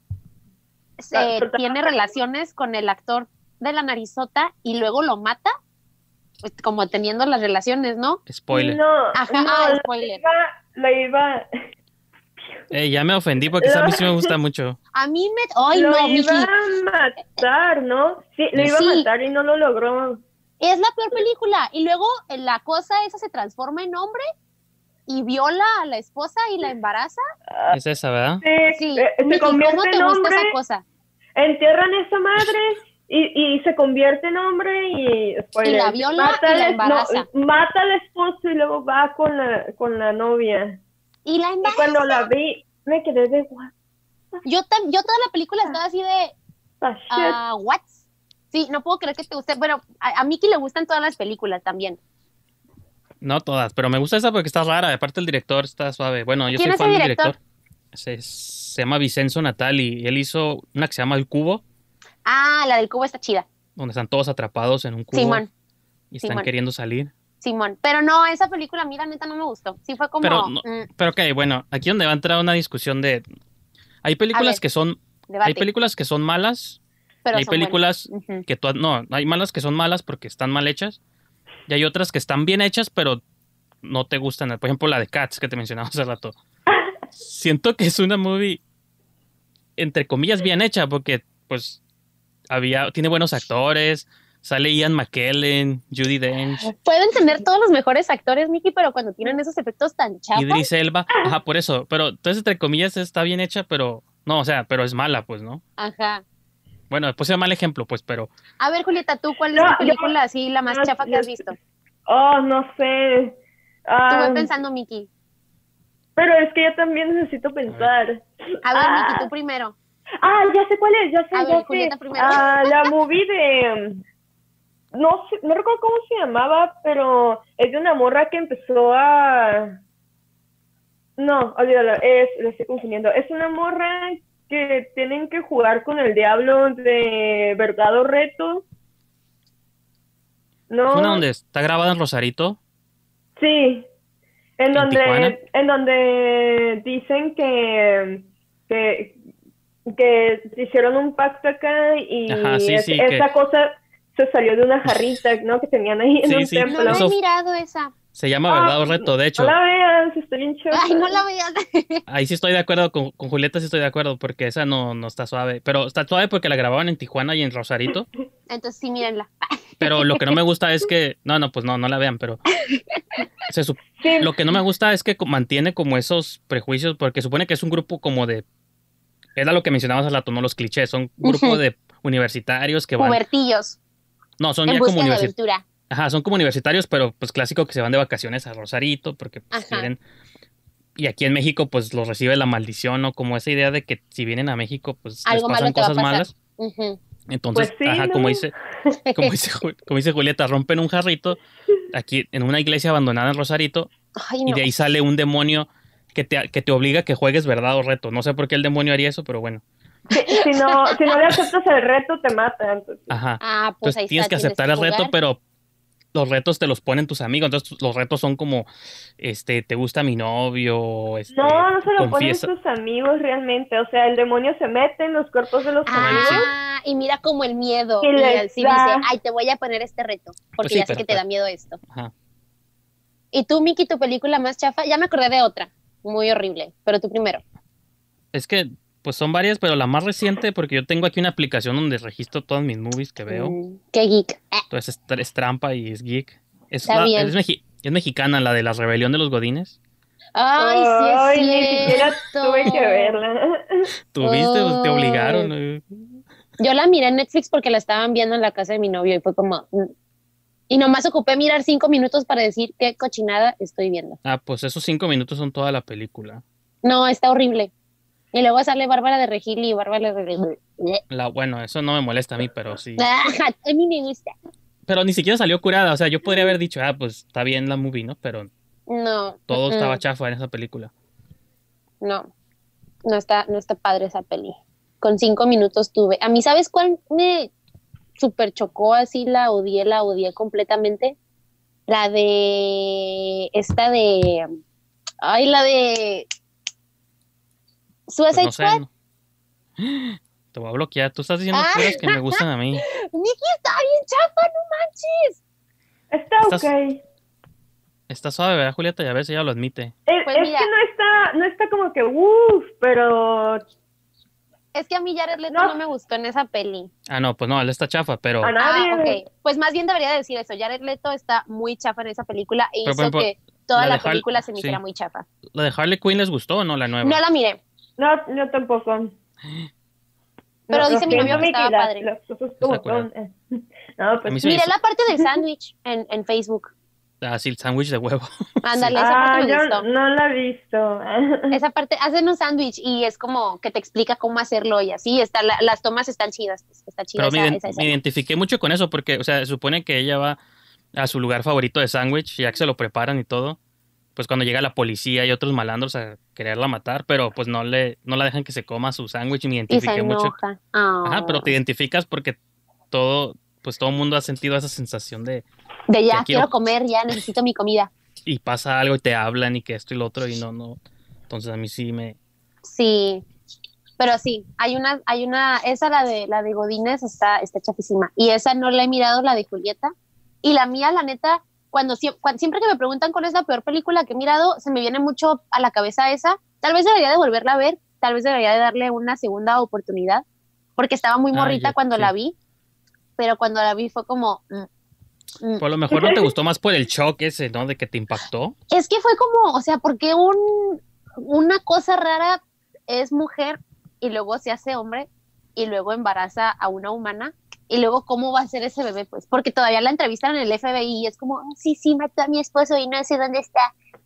S3: tiene relaciones con el actor de la narizota y luego lo mata, pues, como teniendo las relaciones, ¿no?
S1: Spoiler.
S2: No,
S3: ajá, spoiler.
S2: La iba...
S1: ya me ofendí porque esa a mí sí me gusta mucho.
S3: A mí ¡ay, no, Miki!
S2: Lo iba a matar, ¿no? Sí, lo iba a matar y no lo logró.
S3: Es la peor película. Y luego la cosa esa se transforma en hombre y viola a la esposa y la embaraza.
S1: Es esa, ¿verdad?
S3: Sí.
S2: Se
S3: Miki,
S2: convierte
S3: ¿cómo te
S2: en
S3: gusta
S2: hombre,
S3: esa cosa?
S2: entierran a esa madre y se convierte en hombre y...
S3: Spoiler, y la viola y la embaraza.
S2: Mata al esposo y luego va con la novia.
S3: Y la embaraza.
S2: Y cuando la vi, me quedé de...
S3: Yo toda la película estaba así de... ¿what? Sí, no puedo creer que te guste. Bueno, a Miki le gustan todas las películas también.
S1: No todas, pero me gusta esa porque está rara. Aparte el director está suave. Bueno, yo soy
S3: ¿Quién es
S1: fan
S3: el
S1: del
S3: director?
S1: Se llama Vincenzo Natali y él hizo una que se llama El Cubo.
S3: Ah, la del cubo está chida.
S1: Donde están todos atrapados en un cubo.
S3: Simón.
S1: Y están queriendo salir.
S3: Simón. Pero no, esa película a mí la neta no me gustó. Sí fue como...
S1: Pero ok, bueno, aquí donde va a entrar una discusión de... Hay películas que son...
S3: Debate.
S1: Hay películas que son malas. Pero hay películas que no, hay malas que son malas porque están mal hechas. Y hay otras que están bien hechas, pero no te gustan. Por ejemplo, la de Cats que te mencionaba hace rato. Siento que es una movie, entre comillas, bien hecha porque, pues, tiene buenos actores. Sale Ian McKellen, Judi Dench.
S3: Pueden tener todos los mejores actores, Miki, pero cuando tienen esos efectos tan chafas.
S1: Idris Elba. Ajá, por eso. Pero, entonces, entre comillas, está bien hecha, pero... No, o sea, pero es mala, pues, ¿no?
S3: Ajá.
S1: Bueno, pues es mal ejemplo, pues, pero...
S3: A ver, Julieta, ¿tú cuál es tu película así, la más chafa que has visto?
S2: No sé.
S3: Estuve pensando, Miki.
S2: Pero es que yo también necesito pensar.
S3: A ver, Miki, tú primero.
S2: Ya sé cuál es, ya sé.
S3: A ver, Julieta primero.
S2: La movie de... No sé, no recuerdo cómo se llamaba, pero es de una morra que empezó a... No, olvídalo, lo estoy confundiendo. Es una morra que tienen que jugar con el diablo de verdad o reto.
S1: ¿Es
S2: No,
S1: una donde está grabada en Rosarito?
S2: sí,
S1: Tijuana?
S2: en donde dicen que hicieron un pacto acá y
S1: Ajá, sí, sí,
S2: esta cosa se salió de una jarrita, ¿no? Que tenían ahí en
S1: Sí,
S2: un
S1: sí.
S3: No
S2: templo.
S3: la
S1: Eso
S3: he mirado esa.
S1: se llama Verdad o Reto, de hecho.
S2: No la veas, está bien chévere.
S3: Ay, no la veas.
S1: Ahí sí estoy de acuerdo, con Julieta sí estoy de acuerdo, porque esa no está suave. Pero está suave porque la grababan en Tijuana y en Rosarito.
S3: Entonces sí, mírenla.
S1: Pero lo que no me gusta es que... pues no la vean, pero...
S2: Sí.
S1: Lo que no me gusta es que mantiene como esos prejuicios, porque supone que es un grupo como de... Era lo que mencionabas al rato, ¿no? Los clichés. Son un grupo de universitarios que van...
S3: Pubertillos.
S1: No, son
S3: En
S1: ya como
S3: busca de
S1: universitarios.
S3: aventura.
S1: Ajá, son como universitarios, pero pues clásico que se van de vacaciones a Rosarito, porque pues,
S3: Ajá.
S1: quieren... Y aquí en México, pues los recibe la maldición, ¿no? Como esa idea de que si vienen a México, pues
S3: Algo
S1: les
S3: malo
S1: pasan
S3: te va a
S1: cosas
S3: pasar.
S1: malas.
S3: Ujú.
S1: Entonces,
S2: Pues sí,
S1: ajá,
S2: ¿no?
S1: como dice Julieta, rompen un jarrito aquí en una iglesia abandonada en Rosarito
S3: Ay,
S1: y
S3: no.
S1: de ahí sale un demonio que te obliga a que juegues verdad o reto. No sé por qué el demonio haría eso, pero bueno.
S2: Si no le aceptas el reto, te matan. Entonces.
S1: Ajá.
S3: Ah, pues
S1: Entonces
S3: ahí
S1: tienes
S3: está,
S1: que aceptar
S3: tienes
S1: el
S3: que
S1: reto,
S3: jugar.
S1: pero los retos te los ponen tus amigos. Entonces los retos son como, te gusta mi novio,
S2: No se lo ponen
S1: confiesa.
S2: sus amigos realmente. O sea, el demonio se mete en los cuerpos de los amigos.
S1: sí.
S3: Y mira como el miedo.
S2: Y
S3: Y
S2: les
S3: así
S2: da-
S3: dice, ay, te voy a poner este reto. Porque
S1: Pues sí,
S3: ya sé
S1: pero,
S3: que te da miedo esto.
S1: Ajá.
S3: ¿Y tú, Miki, tu película más chafa? Ya me acordé de otra. Muy horrible. Pero tú primero.
S1: Es que, pues son varias, pero la más reciente, porque yo tengo aquí una aplicación donde registro todas mis movies que veo.
S3: Qué geek.
S1: Entonces es trampa y es geek.
S3: Está bien.
S1: Es mexicana, la de la rebelión de los godines.
S3: Ay, sí
S2: ni
S3: es
S2: siquiera
S3: cierto.
S2: tuve que verla.
S1: ¿Tuviste? Pues te
S3: Ay.
S1: obligaron.
S3: Yo la miré en Netflix porque la estaban viendo en la casa de mi novio y fue como... Y nomás ocupé mirar 5 minutos para decir qué cochinada estoy viendo.
S1: Pues esos 5 minutos son toda la película.
S3: No, está horrible. Y luego sale Bárbara de Regil y Bárbara de Regil.
S1: Bueno, eso no me molesta a mí, pero sí.
S3: A mí me gusta.
S1: Pero ni siquiera salió curada. O sea, yo podría haber dicho, pues está bien la movie, ¿no? Pero
S3: No.
S1: todo estaba chafa en esa película.
S3: No está padre esa peli. Con 5 minutos tuve. A mí, ¿sabes cuál me super chocó así? La odié completamente. La de... la de... Suicide
S1: Pues no sé,
S3: Squad.
S1: ¿no? Te voy a bloquear. Tú estás diciendo cosas que me gustan a mí.
S3: Miki, está bien chafa, no manches.
S2: Está
S1: Estás-
S2: ok.
S1: Está suave, ¿verdad, Julieta? Ya ves, ella lo admite.
S3: Pues
S2: Es
S3: mira.
S2: que no está como que pero
S3: Es que a mí Jared Leto
S2: No.
S3: no me gustó en esa peli.
S1: No, pues no, él está chafa, pero...
S2: a nadie.
S3: Ok. Pues más bien debería decir eso. Jared Leto está muy chafa en esa película e
S1: Pero,
S3: hizo
S1: por ejemplo,
S3: que toda
S1: la
S3: la
S1: de Hal-
S3: película se me
S1: sí.
S3: hiciera muy chafa.
S1: ¿La de Harley Quinn les gustó o no, la nueva?
S3: No la miré.
S2: No, yo tampoco.
S3: Pero
S2: No,
S3: dice
S2: lo
S3: mi novio
S2: siento,
S3: que estaba
S2: Miki,
S3: padre.
S2: Las cosas como
S1: Está
S2: son. No,
S1: A mí
S2: pues
S1: se me
S3: Miré
S1: hizo-
S3: la parte del sándwich en Facebook.
S1: Sí, el sándwich de huevo.
S3: Ándale, esa parte me
S2: yo
S3: gustó.
S2: no la he visto.
S3: Esa parte, hacen un sándwich y es como que te explica cómo hacerlo y así. Las tomas están chidas. Está chida
S1: Pero
S3: esa
S1: me
S3: escena.
S1: identifiqué mucho con eso porque, o sea, se supone que ella va a su lugar favorito de sándwich, ya que se lo preparan y todo. Pues cuando llega la policía y otros malandros a quererla matar, pero pues no la dejan que se coma su sándwich y me
S3: Y se
S1: identifiqué mucho.
S3: enoja.
S1: Ajá, pero te identificas porque todo el mundo ha sentido esa sensación de
S3: De ya,
S1: Ya
S3: quiero
S1: quiero-
S3: comer, ya necesito mi comida.
S1: y pasa algo y te hablan y que esto y lo otro y no. Entonces a mí sí
S3: Sí, pero sí, esa la de Godínez está chafísima. Y esa no la he mirado, la de Julieta. Y la mía, la neta, siempre que me preguntan cuál es la peor película que he mirado, se me viene mucho a la cabeza esa. Tal vez debería de volverla a ver, tal vez debería de darle una segunda oportunidad, porque estaba muy morrita cuando
S1: sí.
S3: la vi, pero cuando la vi fue como...
S1: Pues a lo mejor no te gustó más por el shock ese, ¿no? De que te impactó.
S3: Es que fue como, o sea, porque una cosa rara es mujer y luego se hace hombre y luego embaraza a una humana y luego cómo va a ser ese bebé, pues, porque todavía la entrevistan en el FBI y es como, sí, mató a mi esposo y no sé dónde está.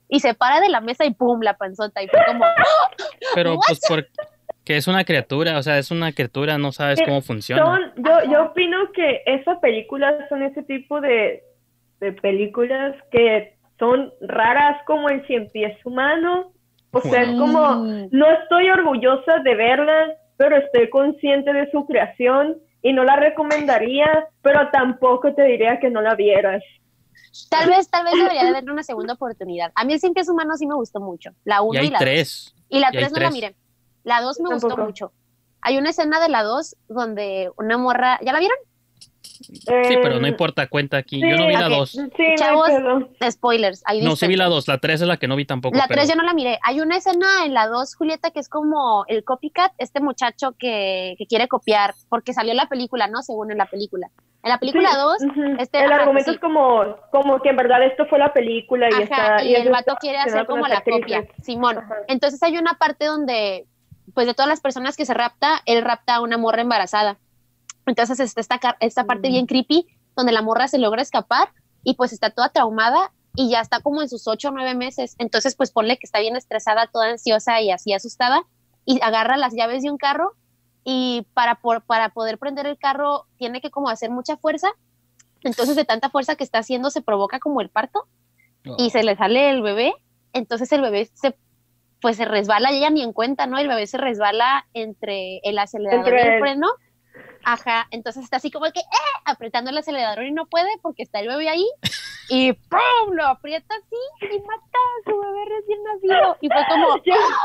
S3: y se para de la mesa y pum, la panzota, y fue como,
S1: Pero
S3: ¿what?
S1: pues porque es una criatura, o sea, es una criatura, no sabes cómo funciona.
S2: Yo opino que esas películas son ese tipo de películas que son raras como el Cien Pies Humano. O sea, es como, no estoy orgullosa de verlas, pero estoy consciente de su creación y no la recomendaría, pero tampoco te diría que no la vieras.
S3: Tal vez debería de darle una segunda oportunidad. A mí el Cien Pies Humano sí me gustó mucho, la 1 y la 2. Y la 3 no la miré. La 2 me gustó mucho. Hay una escena de la 2 donde una morra, ¿ya la vieron?
S1: Sí, pero no importa, cuenta aquí. Sí, yo no vi la 2.
S2: Sí,
S3: chavos, spoilers.
S1: No, sí vi la 2, la 3 es la que no vi tampoco.
S3: La 3 yo no la miré. Hay una escena en la 2, Julieta, que es como el copycat, este muchacho que quiere copiar, porque salió la película, ¿no? según en la película. En la película 2,
S2: el argumento es como que en verdad esto fue la película y
S3: el vato quiere hacer como la copia, Simón. Entonces hay una parte donde, pues de todas las personas que se rapta, él rapta a una morra embarazada. Entonces está esta parte bien creepy, donde la morra se logra escapar y pues está toda traumada y ya está como en sus 8 o 9 meses. Entonces pues ponle que está bien estresada, toda ansiosa y así asustada, y agarra las llaves de un carro y para poder prender el carro tiene que como hacer mucha fuerza. Entonces de tanta fuerza que está haciendo se provoca como el parto y se le sale el bebé. Entonces el bebé se resbala y ella ni en cuenta, ¿no? El bebé se resbala entre el acelerador y el freno. Ajá, entonces está así como que apretando el acelerador y no puede porque está el bebé ahí y ¡pum! Lo aprieta así y mata a su bebé recién nacido y fue como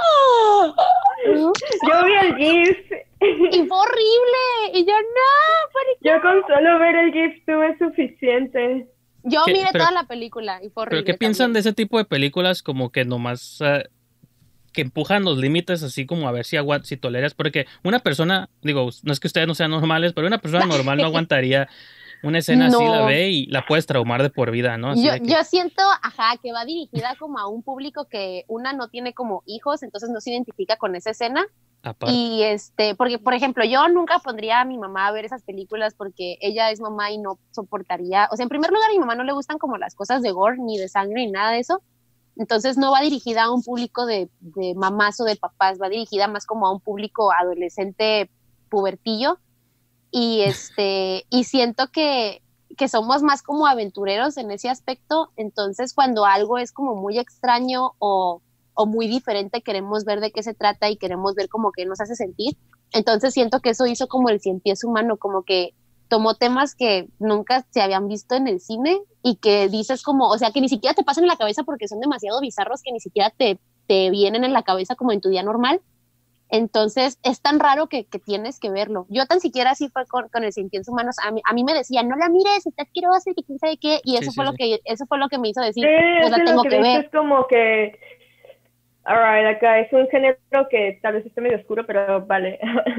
S2: yo vi el GIF
S3: y fue horrible y yo
S2: yo con solo ver el GIF tuve suficiente.
S3: Yo miré toda la película y fue horrible.
S1: ¿Pero qué piensan de ese tipo de películas como que nomás que empujan los límites así como a ver si toleras? Porque una persona, digo, no es que ustedes no sean normales, pero una persona normal no aguantaría una escena así, la ve y la puedes traumar de por vida, ¿no? Así
S3: yo siento, que va dirigida como a un público que no tiene como hijos, entonces no se identifica con esa escena. Aparte. Y porque por ejemplo, yo nunca pondría a mi mamá a ver esas películas porque ella es mamá y no soportaría, o sea, en primer lugar a mi mamá no le gustan como las cosas de gore, ni de sangre, ni nada de eso. Entonces no va dirigida a un público de mamás o de papás, va dirigida más como a un público adolescente pubertillo y y siento que somos más como aventureros en ese aspecto. Entonces cuando algo es como muy extraño o muy diferente queremos ver de qué se trata y queremos ver como qué nos hace sentir. Entonces siento que eso hizo como el Cien Pies Humano, como que tomó temas que nunca se habían visto en el cine y que dices como, o sea, que ni siquiera te pasan en la cabeza porque son demasiado bizarros que ni siquiera te vienen en la cabeza como en tu día normal. Entonces es tan raro que tienes que verlo. Yo tan siquiera así fue con el Cien Pies Humanos. A mí me decían, no la mires, está asquerosa y que quién sabe qué, y eso fue lo que me hizo decir, pues la tengo que ver.
S2: Es como que, alright, acá es un género que tal vez esté medio oscuro, pero vale.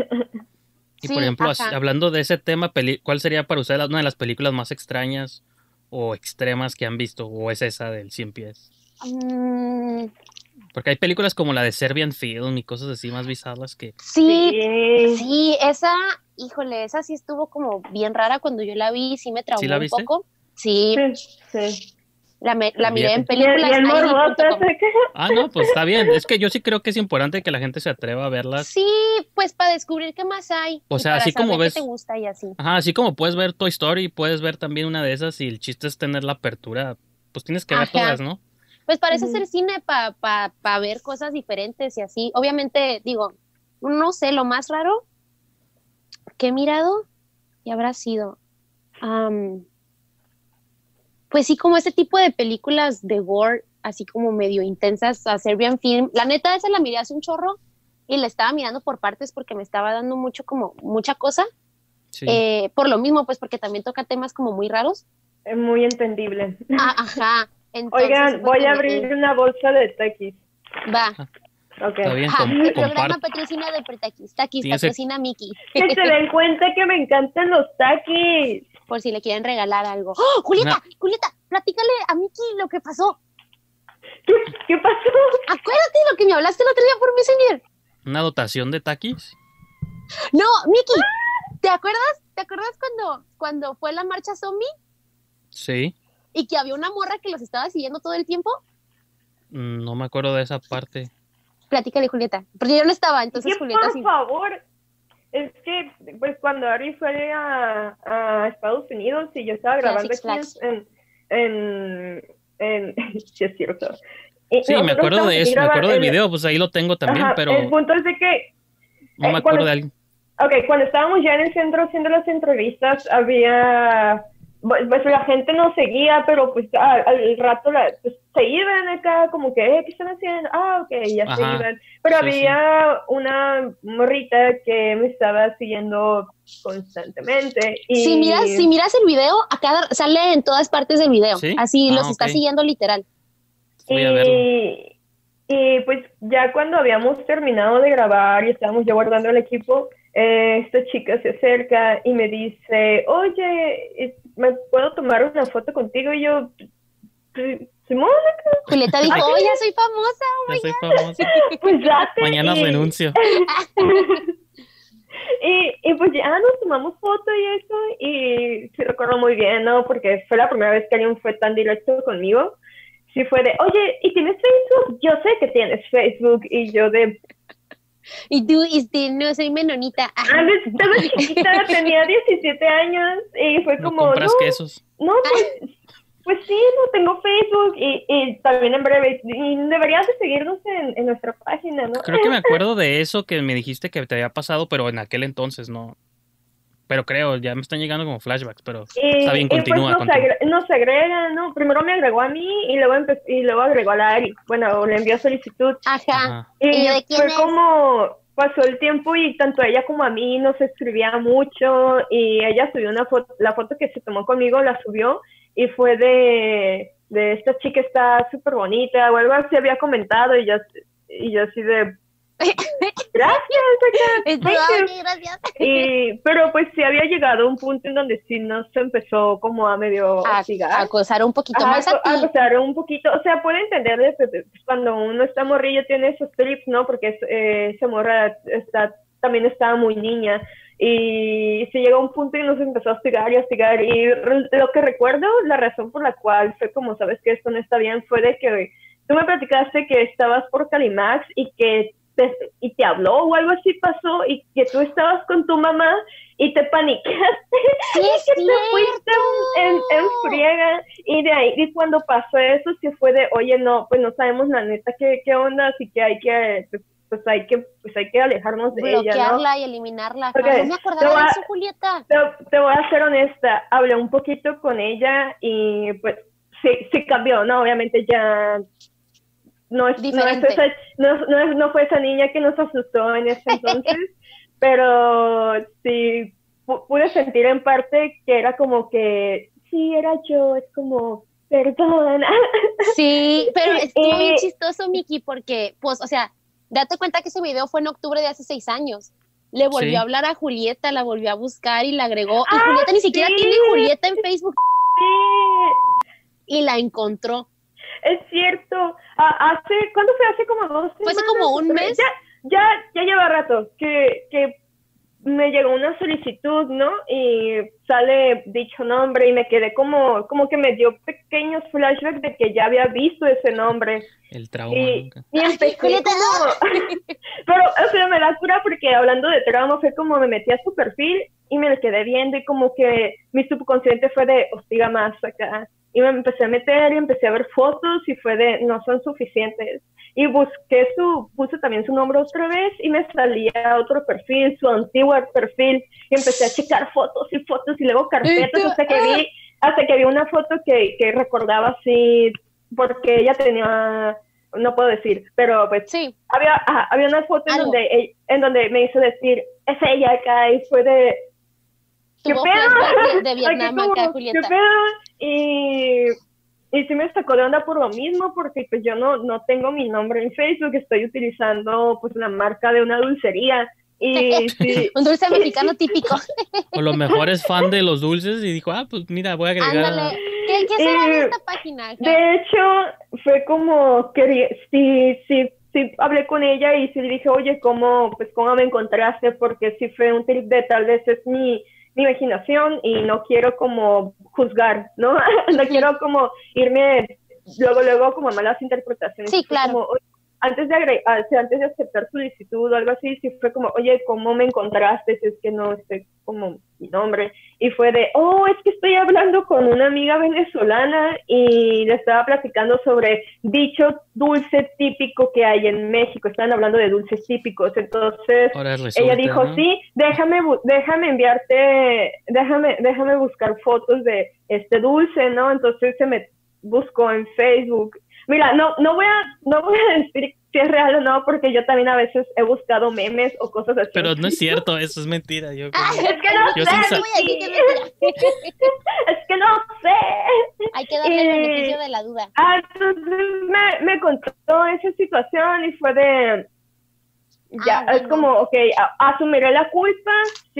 S1: Y por ejemplo, hablando de ese tema, ¿cuál sería para ustedes una de las películas más extrañas o extremas que han visto? ¿O es esa del Cien Pies? Porque hay películas como la de Serbian Film y cosas así más bizarras que...
S3: Sí, esa, híjole, esa sí estuvo como bien rara cuando yo la vi, sí me traumó un poco. Sí. La miré en películas.
S2: Bien morbosas.
S1: No, pues está bien. Es que yo sí creo que es importante que la gente se atreva a verlas.
S3: Sí, pues para descubrir qué más hay.
S1: O sea, así como ves.
S3: Qué te gusta y así.
S1: Ajá, así como puedes ver Toy Story, puedes ver también una de esas y el chiste es tener la apertura. Pues tienes que ver todas, ¿no?
S3: Pues parece ser cine para ver cosas diferentes y así. Obviamente, digo, no sé, lo más raro que he mirado y habrá sido. Pues sí, como este tipo de películas de gore, así como medio intensas, a Serbian Film. La neta, esa la miré hace un chorro y la estaba mirando por partes porque me estaba dando mucha cosa. Sí. Por lo mismo, pues porque también toca temas como muy raros.
S2: Es muy entendible.
S3: Ajá. Entonces,
S2: oigan, voy a abrir una bolsa de taquis.
S3: Va.
S2: Okay.
S1: Está bien,
S3: el programa patrocina de Taquis. Taquis patrocina a Mickey.
S2: Que se den cuenta que me encantan los taquis.
S3: Por si le quieren regalar algo. ¡Oh, Julieta! Platícale a Mickey lo que pasó.
S2: ¿Qué pasó?
S3: Acuérdate de lo que me hablaste el otro día por Messenger.
S1: ¿Una dotación de taquis?
S3: No, Mickey, ¿te acuerdas cuando fue la marcha zombie?
S1: Sí.
S3: Y que había una morra que los estaba siguiendo todo el tiempo.
S1: No me acuerdo de esa parte.
S3: Platícale, Julieta. Porque yo no estaba, entonces
S2: Sí,
S3: Julieta
S2: por
S3: sí.
S2: favor. Es que, pues, cuando Ari fue a Estados Unidos y yo estaba
S3: Fue a
S2: grabando
S3: Six
S2: aquí
S3: Flags.
S2: sí, es cierto. Y
S1: Sí, me
S2: nosotros
S1: acuerdo
S2: estábamos
S1: de
S2: aquí
S1: eso, me acuerdo del
S2: grabando,
S1: video, pues ahí lo tengo también,
S2: ajá, el
S1: pero
S2: punto es de que
S1: no me
S2: cuando
S1: acuerdo de alguien.
S2: Ok, cuando estábamos ya en el centro haciendo las entrevistas, había, pues la gente nos seguía, pero pues al rato pues, se iban acá, como que, ¿qué están haciendo? Ah, ok, ya se
S1: Ajá,
S2: iban. Pero
S1: sí, sí.
S2: había una morrita que me estaba siguiendo constantemente
S3: Si
S2: y
S3: miras el video, acá sale en todas partes del video.
S1: ¿Sí?
S3: Así los
S1: Ah, ok.
S3: está siguiendo literal.
S1: Voy a verlo.
S2: Y pues ya cuando habíamos terminado de grabar y estábamos ya guardando el equipo, esta chica se acerca y me dice, oye, ¿me puedo tomar una foto contigo? Y yo, Simón,
S3: Julieta dijo, oh, ya soy famosa.
S1: Ya soy famosa.
S2: pues date.
S1: Mañana renuncio.
S2: Y pues ya nos tomamos foto y eso, y sí recuerdo muy bien, ¿no? Porque fue la primera vez que alguien fue tan directo conmigo. Sí fue de, oye, ¿y tienes Facebook? Yo sé que tienes Facebook. Y yo de,
S3: Y tú, no, soy menonita.
S2: estaba chiquita, tenía 17 años, y fue
S1: No
S2: como,
S1: compras quesos.
S2: no, pues sí, no tengo Facebook, y también en breve, y deberías de seguirnos en nuestra página, ¿no?
S1: Creo que me acuerdo de eso que me dijiste que te había pasado, pero en aquel entonces no. Pero creo, ya me están llegando como flashbacks, pero está bien,
S2: Y pues
S1: continúa, continúa.
S2: nos agrega, ¿no? Primero me agregó a mí y luego agregó a la Ari. Bueno, le envió solicitud.
S3: Ajá.
S1: Ajá.
S3: ¿Y de quién
S2: fue
S3: es?
S2: como pasó el tiempo y tanto ella como a mí nos escribía mucho y ella subió una foto, la foto que se tomó conmigo la subió y fue de esta chica está súper bonita o algo así había comentado y yo así de gracias, thank you.
S3: Gracias.
S2: Pero pues sí había llegado a un punto en donde sí nos empezó como a medio hostigar.
S3: A acosar un poquito
S2: Ajá,
S3: más a ti.
S2: acosar un poquito, o sea, puedo entender pues, cuando uno está morrillo tiene esos trips, ¿no? Porque esa morra también estaba muy niña y se llegó a un punto y nos empezó a hostigar y lo que recuerdo, la razón por la cual fue como, sabes que esto no está bien, fue de que tú me platicaste que estabas por Calimax y que te habló o algo así pasó y que tú estabas con tu mamá y te paniqueaste
S3: Sí, es
S2: y que te fuiste en friega y de ahí y cuando pasó eso sí fue de oye no pues no sabemos la neta qué onda así que hay que pues hay que alejarnos de ella, ¿no?
S3: Bloquearla y eliminarla.
S2: Okay.
S3: No me acordaba de eso, Julieta.
S2: Te voy a ser honesta, hablé un poquito con ella y pues sí cambió, ¿no? Obviamente ya no fue esa niña que nos asustó en ese entonces, pero sí pude sentir en parte que era como que sí, era yo, es como, perdona.
S3: Sí, pero estuvo bien chistoso, Miki, porque, pues, o sea, date cuenta que ese video fue en octubre de hace 6 años. Le volvió a hablar a Julieta, la volvió a buscar y la agregó. Y Julieta ni siquiera tiene Julieta en Facebook.
S2: Sí.
S3: Y la encontró.
S2: Es cierto. ¿Cuándo fue? Hace como 2 semanas.
S3: Fue hace como un mes.
S2: Ya lleva rato que me llegó una solicitud, ¿no? Y sale dicho nombre y me quedé como que me dio pequeños flashbacks de que ya había visto ese nombre.
S1: El trauma.
S2: Y empecé como... Pero, o sea, me da cura porque hablando de trauma fue como me metí a su perfil y me lo quedé viendo y como que mi subconsciente fue de hostiga más acá. Y me empecé a meter y empecé a ver fotos y fue de no son suficientes. Y puse también su nombre otra vez y me salía otro perfil, su antiguo perfil, y empecé a checar fotos y luego carpetas hasta que vi una foto que recordaba así, porque ella tenía, no puedo decir, pero pues
S3: sí.
S2: había una foto en donde me hizo decir, es ella acá, y fue de... ¿Qué pedo?
S3: De Vietnam acá, Julieta.
S2: ¿Qué pedo? Y sí me sacó de onda por lo mismo, porque pues yo no tengo mi nombre en Facebook, estoy utilizando pues la marca de una dulcería. Y sí.
S3: Un dulce mexicano típico.
S1: O lo mejor es fan de los dulces y dijo, pues mira, voy a agregar.
S3: Ándale. ¿Qué será de esta página?
S2: De hecho, fue como que sí hablé con ella y sí le dije, oye, ¿cómo me encontraste? Porque sí fue un trip de tal vez es mi imaginación y no quiero como juzgar, ¿no? No quiero como irme luego como malas interpretaciones.
S3: Sí, claro.
S2: Como, antes de aceptar solicitud o algo así, sí fue como, oye, ¿cómo me encontraste? Si es que no sé como mi nombre. Y fue de, es que estoy hablando con una amiga venezolana y le estaba platicando sobre dicho dulce típico que hay en México. Estaban hablando de dulces típicos. Entonces, ella dijo, ¿no? Sí, déjame buscar fotos de este dulce, ¿no? Entonces se me buscó en Facebook. Mira, no voy a decir si es real o no, porque yo también a veces he buscado memes o cosas así.
S1: Pero no es cierto, eso es mentira.
S2: Es que no sé. Es que no sé.
S3: Hay que darle el beneficio de la duda.
S2: Entonces me contó esa situación y fue de... Ya, es como, ok, asumiré la culpa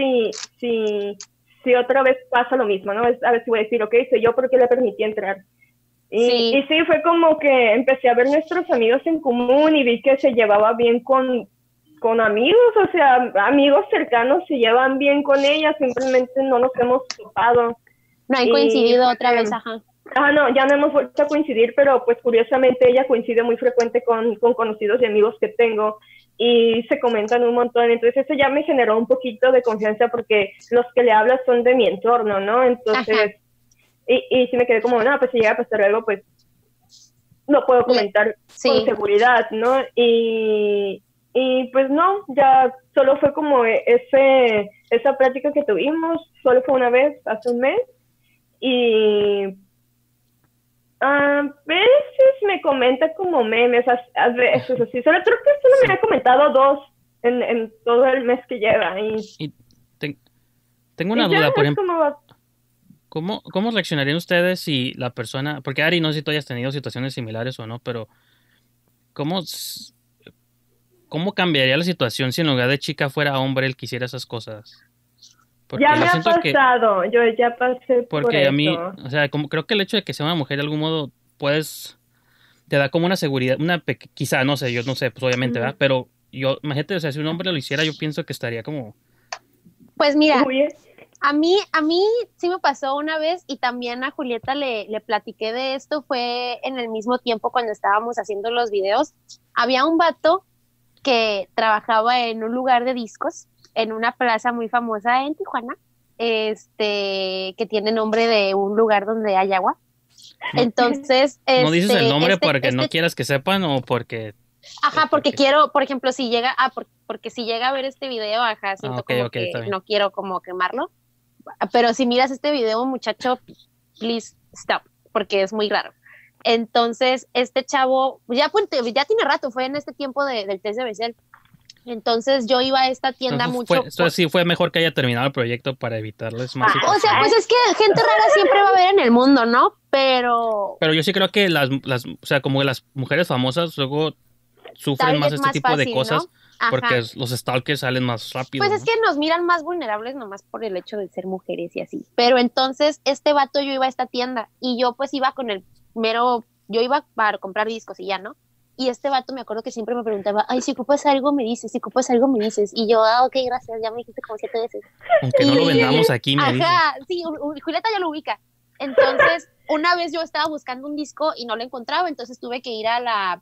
S2: si otra vez pasa lo mismo, ¿no? A ver si voy a decir, ok, soy yo porque le permití entrar. Y sí, fue como que empecé a ver nuestros amigos en común y vi que se llevaba bien con amigos, o sea, amigos cercanos se llevan bien con ella, simplemente no nos hemos topado.
S3: No han coincidido otra vez, ajá.
S2: No, ya no hemos vuelto a coincidir, pero pues curiosamente ella coincide muy frecuente con conocidos y amigos que tengo y se comentan un montón, entonces eso ya me generó un poquito de confianza porque los que le hablas son de mi entorno, ¿no? Entonces... Ajá. Y si me quedé como, no, pues si llega a pasar algo, pues no puedo comentar con seguridad, ¿no? Y pues no, ya solo fue como esa práctica que tuvimos, solo fue una vez, hace un mes, y a veces me comenta como memes, a veces así, creo que solo me ha comentado 2 en todo el mes que lleva.
S1: Y tengo una duda, por ejemplo. ¿Cómo reaccionarían ustedes si la persona, porque Ari, no sé si tú hayas tenido situaciones similares o no, pero ¿cómo cambiaría la situación si en lugar de chica fuera hombre el que hiciera esas cosas?
S2: Porque ya me ha pasado, yo ya pasé
S1: porque
S2: por
S1: a mí,
S2: eso.
S1: o sea, creo que el hecho de que sea una mujer de algún modo, pues, te da como una seguridad, quizá, no sé, yo no sé, pues obviamente, ¿verdad? Pero yo, imagínate, o sea, si un hombre lo hiciera, yo pienso que estaría como...
S3: Pues mira... A mí sí me pasó una vez y también a Julieta le platiqué de esto, fue en el mismo tiempo cuando estábamos haciendo los videos. Había un vato que trabajaba en un lugar de discos, en una plaza muy famosa en Tijuana, que tiene nombre de un lugar donde hay agua. Entonces...
S1: ¿No dices el nombre porque no quieras que sepan o porque...?
S3: Ajá, porque quiero, por ejemplo, si llega... porque si llega a ver este video, ajá, siento como que no quiero como quemarlo. Pero si miras este video, muchacho, please stop, porque es muy raro. Entonces, este chavo, ya tiene rato, fue en este tiempo del test de Bechdel. Entonces, yo iba a esta tienda mucho.
S1: Sí fue mejor que haya terminado el proyecto para evitarles más situaciones.
S3: O sea, pues es que gente rara siempre va a haber en el mundo, ¿no? Pero
S1: yo sí creo que o sea, como las mujeres famosas luego sufren más este tipo de cosas, ¿no? Porque los stalkers salen más rápido.
S3: Pues es que nos miran más vulnerables nomás por el hecho de ser mujeres y así. Pero entonces, yo iba a esta tienda y yo pues iba con yo iba para comprar discos y ya, ¿no? Y este vato me acuerdo que siempre me preguntaba, ay, si ocupas algo me dices, Y yo, ok, gracias, ya me dijiste como 7 veces.
S1: Aunque no lo vendamos aquí, me dices.
S3: Ajá, sí, Julieta ya lo ubica. Entonces, una vez yo estaba buscando un disco y no lo encontraba, entonces tuve que ir a la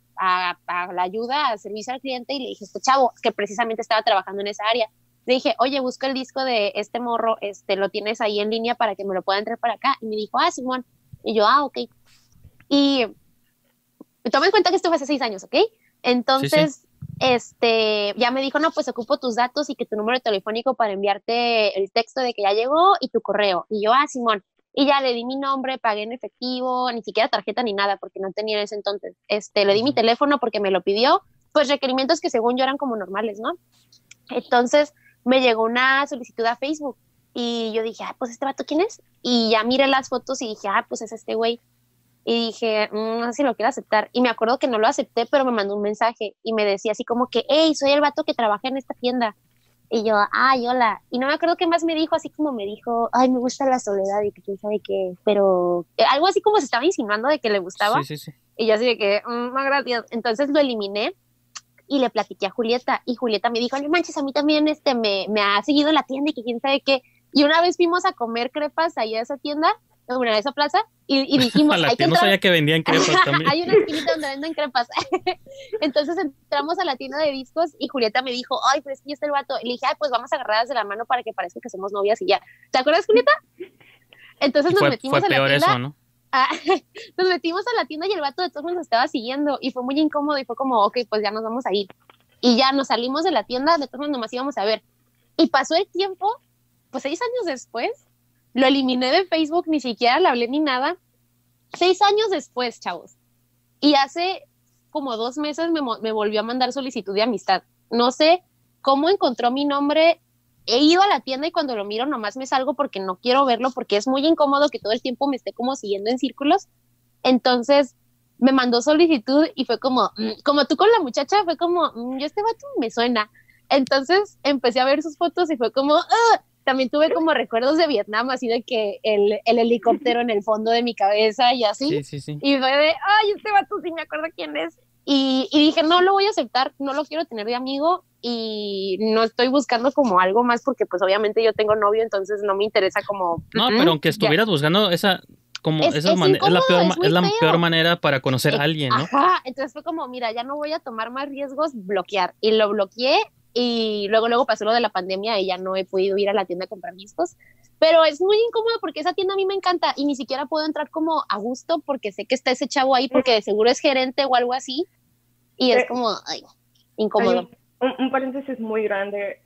S3: ayuda, al servicio al cliente y le dije, este chavo, que precisamente estaba trabajando en esa área, le dije, oye, busca el disco de este morro, lo tienes ahí en línea para que me lo pueda entrar para acá. Y me dijo, Simón. Y yo, ok. Y toma en cuenta que esto fue hace 6 años, ¿ok? Entonces, sí. Ya me dijo, no, pues ocupo tus datos y que tu número telefónico para enviarte el texto de que ya llegó y tu correo. Y yo, Simón. Y ya le di mi nombre, pagué en efectivo, ni siquiera tarjeta ni nada, porque no tenía en ese entonces. Le di mi teléfono porque me lo pidió, pues requerimientos que según yo eran como normales, ¿no? Entonces me llegó una solicitud a Facebook y yo dije, pues este vato, ¿quién es? Y ya miré las fotos y dije, pues es este güey. Y dije, no sé si lo quiero aceptar. Y me acuerdo que no lo acepté, pero me mandó un mensaje y me decía así como que, hey, soy el vato que trabaja en esta tienda. Y yo, hola. Y no me acuerdo qué más me dijo, así como me dijo, ay, me gusta la soledad y que quién sabe qué, pero algo así como se estaba insinuando de que le gustaba.
S1: Sí.
S3: Y yo así de que, no, gracias. Entonces lo eliminé y le platiqué a Julieta y Julieta me dijo, no manches, a mí también me ha seguido la tienda y que quién sabe qué. Y una vez fuimos a comer crepas ahí a esa tienda bueno, esa plaza, y dijimos,
S1: A la
S3: hay que
S1: tienda no
S3: entrar.
S1: sabía que vendían crepas también.
S3: Hay una esquinita donde venden crepas. Entonces entramos a la tienda de discos y Julieta me dijo, ay, pero es que ya está el vato. Y le dije, ay, pues vamos agarradas de la mano para que parezca que somos novias y ya. ¿Te acuerdas, Julieta? Entonces
S1: Y
S3: nos
S1: fue
S3: metimos a la
S1: peor
S3: tienda.
S1: eso, ¿no?
S3: Nos metimos a la tienda y el vato de todos nos estaba siguiendo y fue muy incómodo y fue como, ok, pues ya nos vamos a ir. Y ya nos salimos de la tienda, de todos nomás íbamos a ver. Y pasó el tiempo, pues 6 años después, lo eliminé de Facebook, ni siquiera le hablé ni nada. 6 años después, chavos. Y hace como 2 meses me volvió a mandar solicitud de amistad. No sé cómo encontró mi nombre. He ido a la tienda y cuando lo miro nomás me salgo porque no quiero verlo, porque es muy incómodo que todo el tiempo me esté como siguiendo en círculos. Entonces me mandó solicitud y fue como tú con la muchacha, fue como, yo este vato me suena. Entonces empecé a ver sus fotos y fue como, también tuve como recuerdos de Vietnam, así de que el helicóptero en el fondo de mi cabeza y así.
S1: Sí.
S3: Y fue de, ay, este vato sí me acuerdo quién es. Y dije, no lo voy a aceptar, no lo quiero tener de amigo y no estoy buscando como algo más porque pues obviamente yo tengo novio, entonces no me interesa como...
S1: No, pero aunque estuvieras buscando esa... Como
S3: Es
S1: esa
S3: incómodo,
S1: es la
S3: muy
S1: peor
S3: feo.
S1: manera para conocer a alguien, ¿no?
S3: Ajá, entonces fue como, mira, ya no voy a tomar más riesgos, bloquear. Y lo bloqueé y luego pasó lo de la pandemia y ya no he podido ir a la tienda a comprar discos. Pero es muy incómodo porque esa tienda a mí me encanta y ni siquiera puedo entrar como a gusto porque sé que está ese chavo ahí porque de seguro es gerente o algo así. Y es como, ay, incómodo.
S2: Un paréntesis muy grande.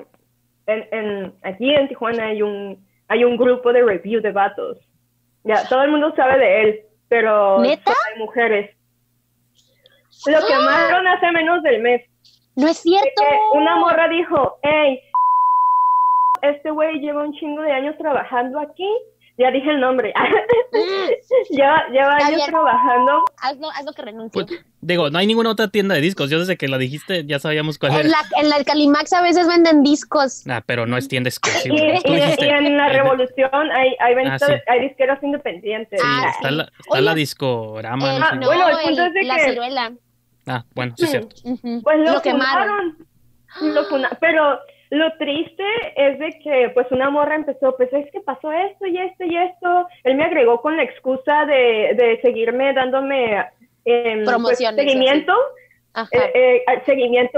S2: Aquí en Tijuana hay un grupo de review de vatos. Ya, todo el mundo sabe de él, pero
S3: ¿Neta?
S2: solo hay mujeres. Lo quemaron hace menos del mes.
S3: ¡No es cierto!
S2: Una morra dijo, hey, este güey lleva un chingo de años trabajando aquí. Ya dije el nombre. lleva
S3: Está
S2: años
S3: bien.
S2: trabajando.
S3: Hazlo que renuncie.
S1: Pues, digo, no hay ninguna otra tienda de discos. Yo desde que la dijiste ya sabíamos cuál era.
S3: En la Calimax a veces venden discos.
S1: Pero no es tienda exclusiva.
S2: Y
S1: Tú dijiste,
S2: en la Revolución hay venta,
S1: sí.
S2: hay disqueras independientes.
S1: Sí, está
S3: Oye,
S1: la discorama. no sé.
S3: no,
S2: bueno, el punto es de
S3: la
S2: que-
S3: ciruela.
S1: Bueno, sí es cierto.
S3: Ujú.
S2: Pues
S3: Lo quemaron.
S2: Pero lo triste es de que pues una morra empezó, pues es que pasó esto y esto y esto. Él me agregó con la excusa de seguirme dándome
S3: Promociones,
S2: pues, seguimiento.
S3: Ajá.
S2: Seguimiento.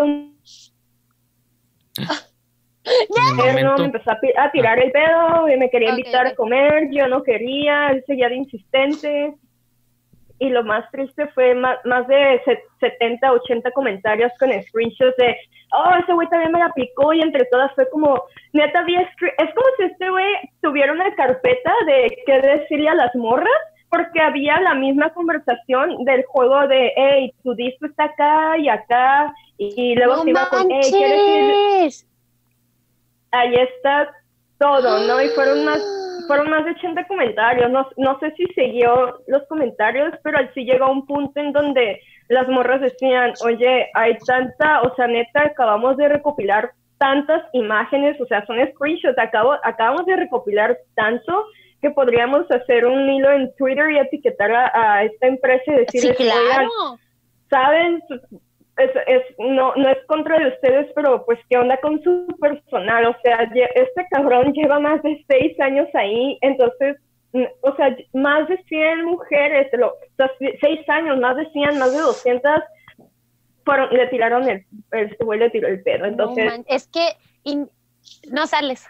S1: En el
S2: Él no
S1: momento,
S2: me empezó a tirar el pedo y me quería
S3: Ok,
S2: invitar
S3: ok.
S2: a comer, yo no quería, él seguía de insistente. Y lo más triste fue más de 70, 80 comentarios con screenshots de, ese güey también me la aplicó, y entre todas fue como, neta, es como si este güey tuviera una carpeta de qué decirle a las morras, porque había la misma conversación del juego de, hey, tu disco está acá y acá, y luego
S3: ¡No
S2: se iba con, hey, ¿quieres ir?
S3: manches!
S2: Ahí está todo, ¿no? Y fueron más de 80 comentarios. No sé si siguió los comentarios, pero sí llegó a un punto en donde las morras decían, oye, hay tanta, o sea, neta, acabamos de recopilar tantas imágenes, o sea, son screenshots, acabamos de recopilar tanto que podríamos hacer un hilo en Twitter y etiquetar a esta empresa y decirles,
S3: Sí, claro.
S2: oigan, ¿saben? No es contra de ustedes, pero pues qué onda con su personal, o sea, este cabrón lleva más de 6 años ahí, entonces, o sea, más de 100 mujeres, o sea, 6 años, más de 100, más de 200, le tiraron este güey le tiró el pedo, entonces...
S3: No, es que no sales.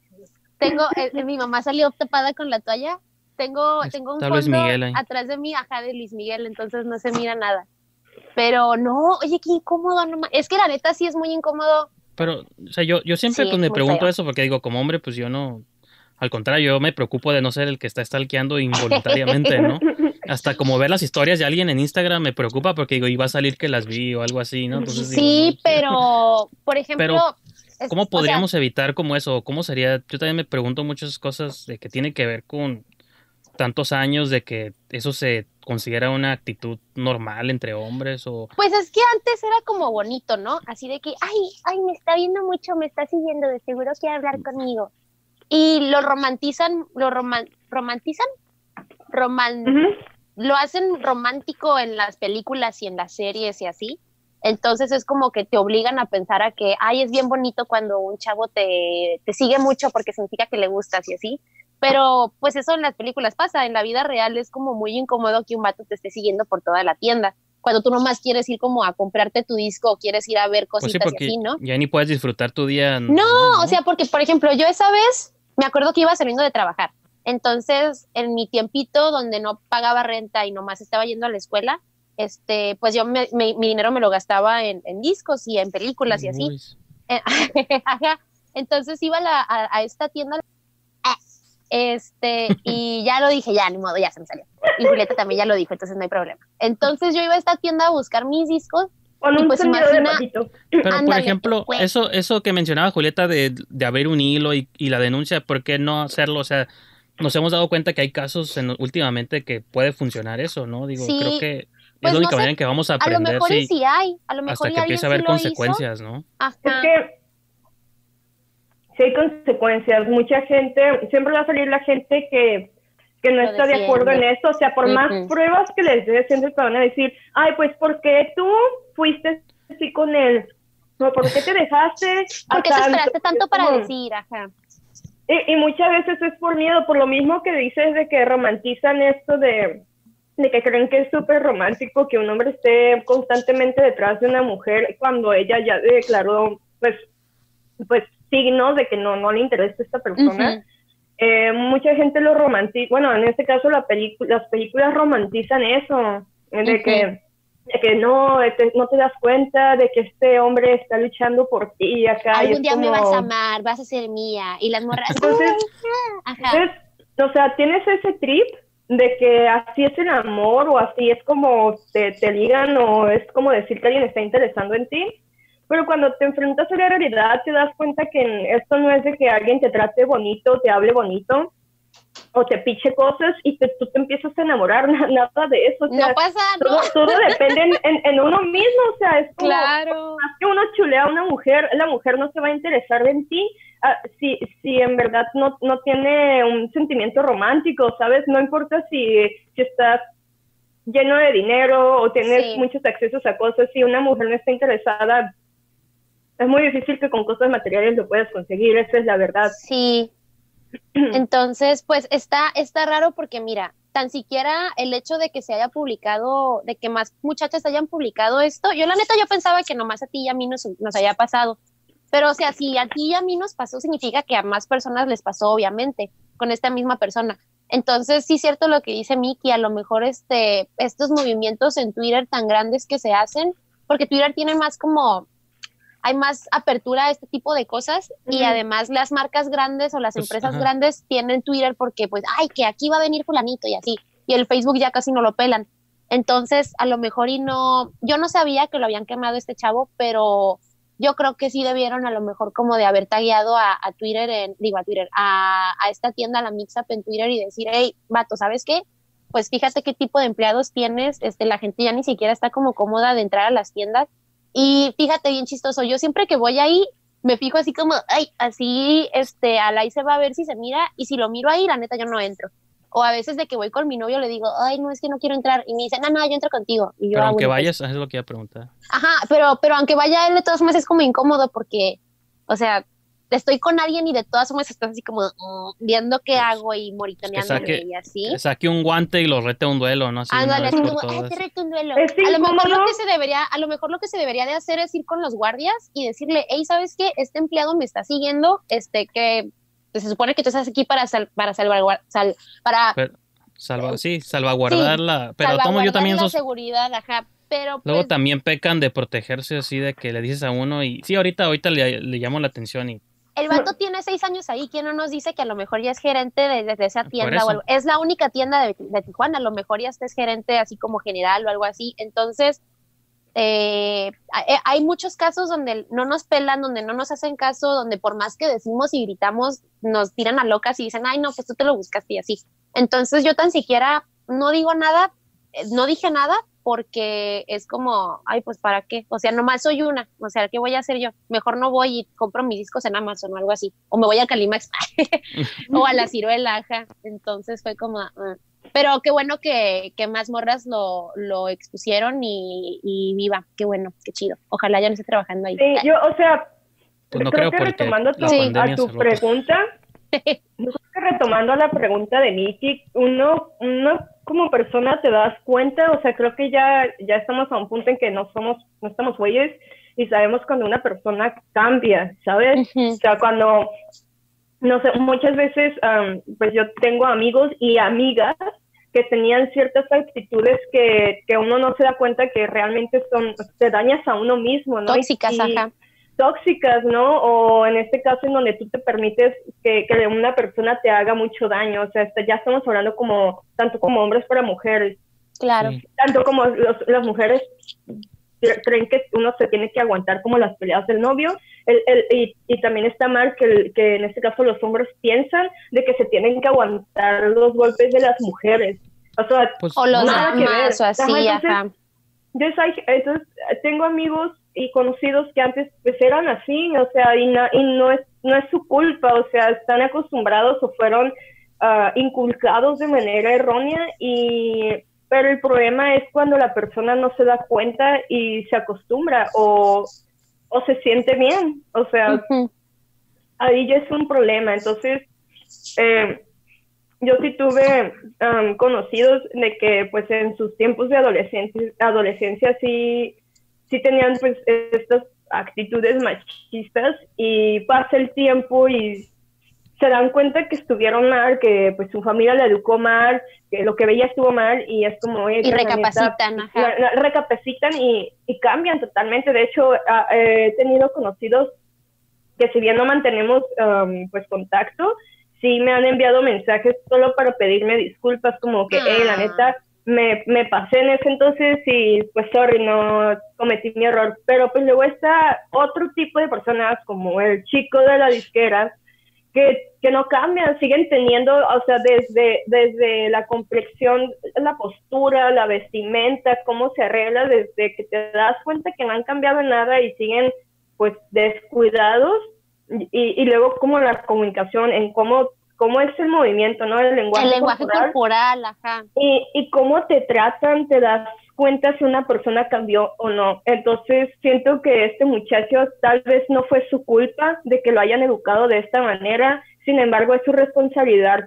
S3: Mi mamá salió tapada con la toalla, tengo un
S1: Está Luis
S3: fondo
S1: Miguel ahí.
S3: atrás de mí, ajá, de Luis Miguel, entonces no se mira nada. Pero no, oye, qué incómodo, no, es que la neta sí es muy incómodo.
S1: Pero, o sea, yo siempre
S3: Sí,
S1: pues me
S3: muy
S1: pregunto
S3: feo.
S1: eso porque digo, como hombre, pues yo no, al contrario, yo me preocupo de no ser el que está stalkeando involuntariamente, ¿no? Hasta como ver las historias de alguien en Instagram me preocupa porque digo, iba a salir que las vi o algo así, ¿no? Entonces digo,
S3: Sí,
S1: no,
S3: pero, por ejemplo...
S1: Pero, ¿cómo podríamos evitar como eso? ¿Cómo sería? Yo también me pregunto muchas cosas de que tiene que ver con tantos años de que eso se considera una actitud normal entre hombres o...
S3: Pues es que antes era como bonito, ¿no? Así de que, ay, me está viendo mucho, me está siguiendo, de seguro quiere hablar conmigo. Y lo romantizan, romantizan, lo hacen romántico en las películas y en las series y así. Entonces es como que te obligan a pensar a que, es bien bonito cuando un chavo te sigue mucho porque significa que le gustas y así. Pero pues eso en las películas pasa, en la vida real es como muy incómodo que un vato te esté siguiendo por toda la tienda, cuando tú nomás quieres ir como a comprarte tu disco o quieres ir a ver
S1: Pues sí,
S3: cositas y
S1: porque
S3: así, ¿no?
S1: ya ni puedes disfrutar tu día
S3: No,
S1: normal,
S3: o
S1: ¿no?
S3: sea, porque por ejemplo, yo esa vez me acuerdo que iba saliendo de trabajar. Entonces, en mi tiempito donde no pagaba renta y nomás estaba yendo a la escuela, pues yo mi dinero me lo gastaba en discos y en películas y así.
S1: Uy,
S3: Ajá. Entonces iba a esta tienda, y ya lo dije, ya, ni modo, ya se me salió. Y Julieta también ya lo dijo, entonces no hay problema. Entonces yo iba a esta tienda a buscar mis discos
S2: Con
S3: y
S2: un
S3: pues
S2: sonido de
S3: imagina,
S2: patito.
S1: pero, por
S3: ándale,
S1: ejemplo,
S3: pues.
S1: eso que mencionaba Julieta de abrir un hilo y la denuncia, ¿por qué no hacerlo? O sea, nos hemos dado cuenta que hay casos últimamente que puede funcionar eso, ¿no? Digo, creo
S3: Sí,
S1: que es
S3: pues
S1: la
S3: no
S1: única
S3: sé,
S1: manera en que vamos a
S3: a lo
S1: aprender
S3: mejor y
S1: si
S3: sí hay, a lo mejor
S1: hasta
S3: y
S1: que
S3: alguien
S1: empiece a
S3: sí
S1: haber
S3: lo hizo.
S1: consecuencias, ¿no?
S2: Es
S3: Ajá.
S2: que sí hay consecuencias. Mucha gente, siempre va a salir la gente que no
S3: Lo
S2: está de acuerdo en
S3: defiende.
S2: esto. O sea, por más
S3: Ujú.
S2: pruebas que les des, siempre te van a decir, ay, pues, ¿por qué tú fuiste así con él? No, ¿por qué te dejaste
S3: ¿Por
S2: a
S3: qué te
S2: tanto?
S3: esperaste tanto
S2: Es
S3: para
S2: como,
S3: decir? Ajá.
S2: y muchas veces es por miedo, por lo mismo que dices de que romantizan esto de que creen que es súper romántico que un hombre esté constantemente detrás de una mujer cuando ella ya declaró, pues signos de que no le interesa esta persona.
S3: Ujú.
S2: Mucha gente lo romantiza, bueno, en este caso las películas romantizan eso, de
S3: Ujú.
S2: que no, no te das cuenta de que este hombre está luchando por ti y acá, y
S3: Algún
S2: es
S3: día me vas a
S2: como,
S3: amar, vas a ser mía. Y las morras,
S2: entonces,
S3: ajá.
S2: o sea, tienes ese trip de que así es el amor o así es como te ligan o es como decir que alguien está interesando en ti, pero cuando te enfrentas a la realidad te das cuenta que esto no es de que alguien te trate bonito, te hable bonito o te piche cosas y tú te empiezas a enamorar, nada de eso, o
S3: No
S2: sea,
S3: pasa, no.
S2: todo depende en uno mismo, o sea, es como,
S3: Claro.
S2: más que uno chulea a una mujer, la mujer no se va a interesar en ti, si en verdad no tiene un sentimiento romántico, ¿sabes? No importa si estás lleno de dinero o tienes
S3: Sí,
S2: muchos accesos a cosas, si una mujer no está interesada, es muy difícil que con cosas materiales lo puedas conseguir, esa es la verdad.
S3: sí. Entonces, pues está raro porque mira, tan siquiera el hecho de que se haya publicado, de que más muchachas hayan publicado esto, yo la neta yo pensaba que nomás a ti y a mí nos haya pasado, pero o sea, si a ti y a mí nos pasó, significa que a más personas les pasó, obviamente, con esta misma persona. Entonces, sí es cierto lo que dice Miki, a lo mejor estos movimientos en Twitter tan grandes que se hacen, porque Twitter tiene más como hay más apertura a este tipo de cosas y además las marcas grandes o las
S1: Pues,
S3: empresas
S1: ajá.
S3: grandes tienen Twitter porque pues, ay, que aquí va a venir fulanito y así, y el Facebook ya casi no lo pelan. Entonces, a lo mejor yo no sabía que lo habían quemado este chavo, pero yo creo que sí debieron a lo mejor como de haber tagueado a Twitter, a esta tienda, a la Mixup en Twitter y decir, hey, vato, ¿sabes qué? Pues fíjate qué tipo de empleados tienes, la gente ya ni siquiera está como cómoda de entrar a las tiendas y fíjate, bien chistoso, yo siempre que voy ahí me fijo así como, ay, así, al ahí se va a ver si se mira, y si lo miro ahí, la neta, yo no entro. O a veces de que voy con mi novio le digo, ay, no, es que no quiero entrar, y me dice, no, no, yo entro contigo. Y yo,
S1: Pero aunque
S3: bueno, pues,
S1: vayas, es lo que iba a preguntar.
S3: ajá, pero aunque vaya él, de todas formas es como incómodo porque, o sea, estoy con alguien y de todas formas estás así como viendo qué
S1: Pues,
S3: hago y
S1: pues que
S3: moritoneándome
S1: saque,
S3: y
S1: que
S3: así.
S1: saque un guante y lo rete a un duelo, ¿no? Así de una
S3: Ándale,
S1: vez
S3: así
S1: por
S3: como, ay, te
S1: todas.
S3: reto un duelo.
S2: Es
S3: A lo mejor
S2: incómodo.
S3: a lo mejor lo que se debería de hacer es ir con los guardias y decirle, hey, ¿sabes qué? Este empleado me está siguiendo, que pues, se supone que tú estás aquí para para,
S1: Pero,
S3: eh,
S1: sí,
S3: sí,
S1: salvaguardarla. Pero tomo yo
S3: salvaguardar
S1: también
S3: la
S1: esos.
S3: seguridad, ajá, pero
S1: Luego
S3: pues
S1: también pecan de protegerse así de que le dices a uno y sí, ahorita le llamo la atención y
S3: el vato tiene 6 años ahí, ¿quién no nos dice que a lo mejor ya es gerente de esa
S1: por
S3: tienda o
S1: eso.
S3: algo? Es la única tienda de Tijuana, a lo mejor ya es gerente así como general o algo así, entonces hay muchos casos donde no nos pelan, donde no nos hacen caso, donde por más que decimos y gritamos, nos tiran a locas y dicen, ay, no, pues tú te lo buscaste y así. Entonces yo tan siquiera no digo nada, no dije nada porque es como, ay, pues ¿para qué? O sea, nomás soy una, o sea, ¿qué voy a hacer yo? Mejor no voy y compro mis discos en Amazon o algo así, o me voy a Calimax o a la Ciruela, ajá. Entonces fue como, pero qué bueno que más morras lo expusieron y viva, qué bueno, qué chido. Ojalá ya no esté trabajando ahí.
S2: Sí, yo, o sea,
S1: Pues no
S2: creo
S1: creo
S2: que
S1: porque
S2: retomando
S1: la
S3: Sí.
S2: a
S1: pandemia
S2: tu
S1: cerró todo.
S2: pregunta, Yo creo que retomando la pregunta de Miki, uno como persona te das cuenta, o sea, creo que ya estamos a un punto en que no estamos güeyes y sabemos cuando una persona cambia, ¿sabes? O sea, cuando, no sé, muchas veces, pues yo tengo amigos y amigas que tenían ciertas actitudes que uno no se da cuenta que realmente te dañas a uno mismo, ¿no?
S3: Tóxicas, ajá.
S2: Tóxicas, ¿no? O en este caso en donde tú te permites que una persona te haga mucho daño, o sea, ya estamos hablando tanto como hombres para mujeres.
S3: Claro.
S1: Sí.
S2: Tanto como las mujeres creen que uno se tiene que aguantar como las peleas del novio, y también está mal que en este caso los hombres piensan de que se tienen que aguantar los golpes de las mujeres. O sea,
S1: Pues,
S3: O los
S2: nada que ver.
S3: demás, o así,
S2: Ajá, entonces, tengo amigos y conocidos que antes pues eran así, o sea, y no es su culpa, o sea, están acostumbrados o fueron inculcados de manera errónea, pero el problema es cuando la persona no se da cuenta y se acostumbra o se siente bien, o sea, ahí ya es un problema. Entonces, yo sí tuve conocidos de que pues en sus tiempos de adolescencia sí tenían pues estas actitudes machistas, y pasa el tiempo y se dan cuenta que estuvieron mal, que pues su familia la educó mal, que lo que veía estuvo mal, y es como...
S3: y recapacitan,
S2: recapacitan y cambian totalmente. De hecho, he tenido conocidos que si bien no mantenemos pues contacto, sí me han enviado mensajes solo para pedirme disculpas, como que, la neta, me pasé en ese entonces y pues sorry, no cometí mi error. Pero pues luego está otro tipo de personas como el chico de la disquera, que no cambian, siguen teniendo, o sea, desde la complexión, la postura, la vestimenta, cómo se arregla, desde que te das cuenta que no han cambiado nada y siguen pues descuidados, y luego como la comunicación, en cómo es el movimiento, ¿no? El lenguaje
S3: corporal, ajá.
S2: Y cómo te tratan, te das cuenta si una persona cambió o no. Entonces siento que este muchacho tal vez no fue su culpa de que lo hayan educado de esta manera, sin embargo es su responsabilidad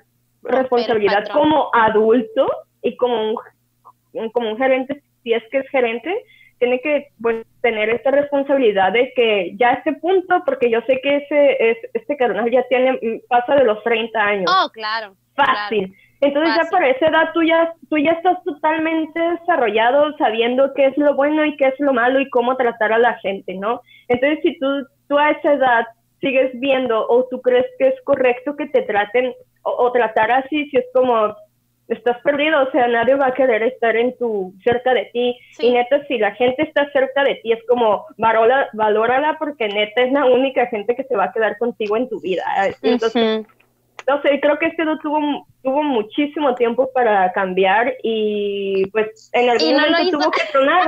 S2: como adulto y como un gerente, si es que es gerente, tiene que pues tener esta responsabilidad de que ya a este punto, porque yo sé que este carnal ya pasa de los 30 años.
S3: Oh, claro.
S2: Fácil.
S3: Claro.
S2: Entonces
S3: Fácil.
S2: ya para esa edad tú ya estás totalmente desarrollado, sabiendo qué es lo bueno y qué es lo malo y cómo tratar a la gente, ¿no? Entonces si tú a esa edad sigues viendo o tú crees que es correcto que te traten o tratar así, si es como estás perdido, o sea, nadie va a querer estar cerca de ti. Sí. Y neta, si la gente está cerca de ti, es como, valórala, porque neta es la única gente que se va a quedar contigo en tu vida. Entonces, no sé, creo que no tuvo muchísimo tiempo para cambiar, y pues en algún momento tuvo que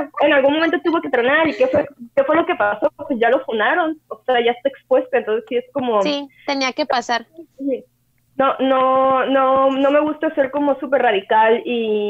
S2: tronar, y ¿qué fue lo que pasó? Pues ya lo funaron, o sea, ya está expuesto, entonces sí es como...
S3: Sí, tenía que pasar.
S2: Sí. No me gusta ser como súper radical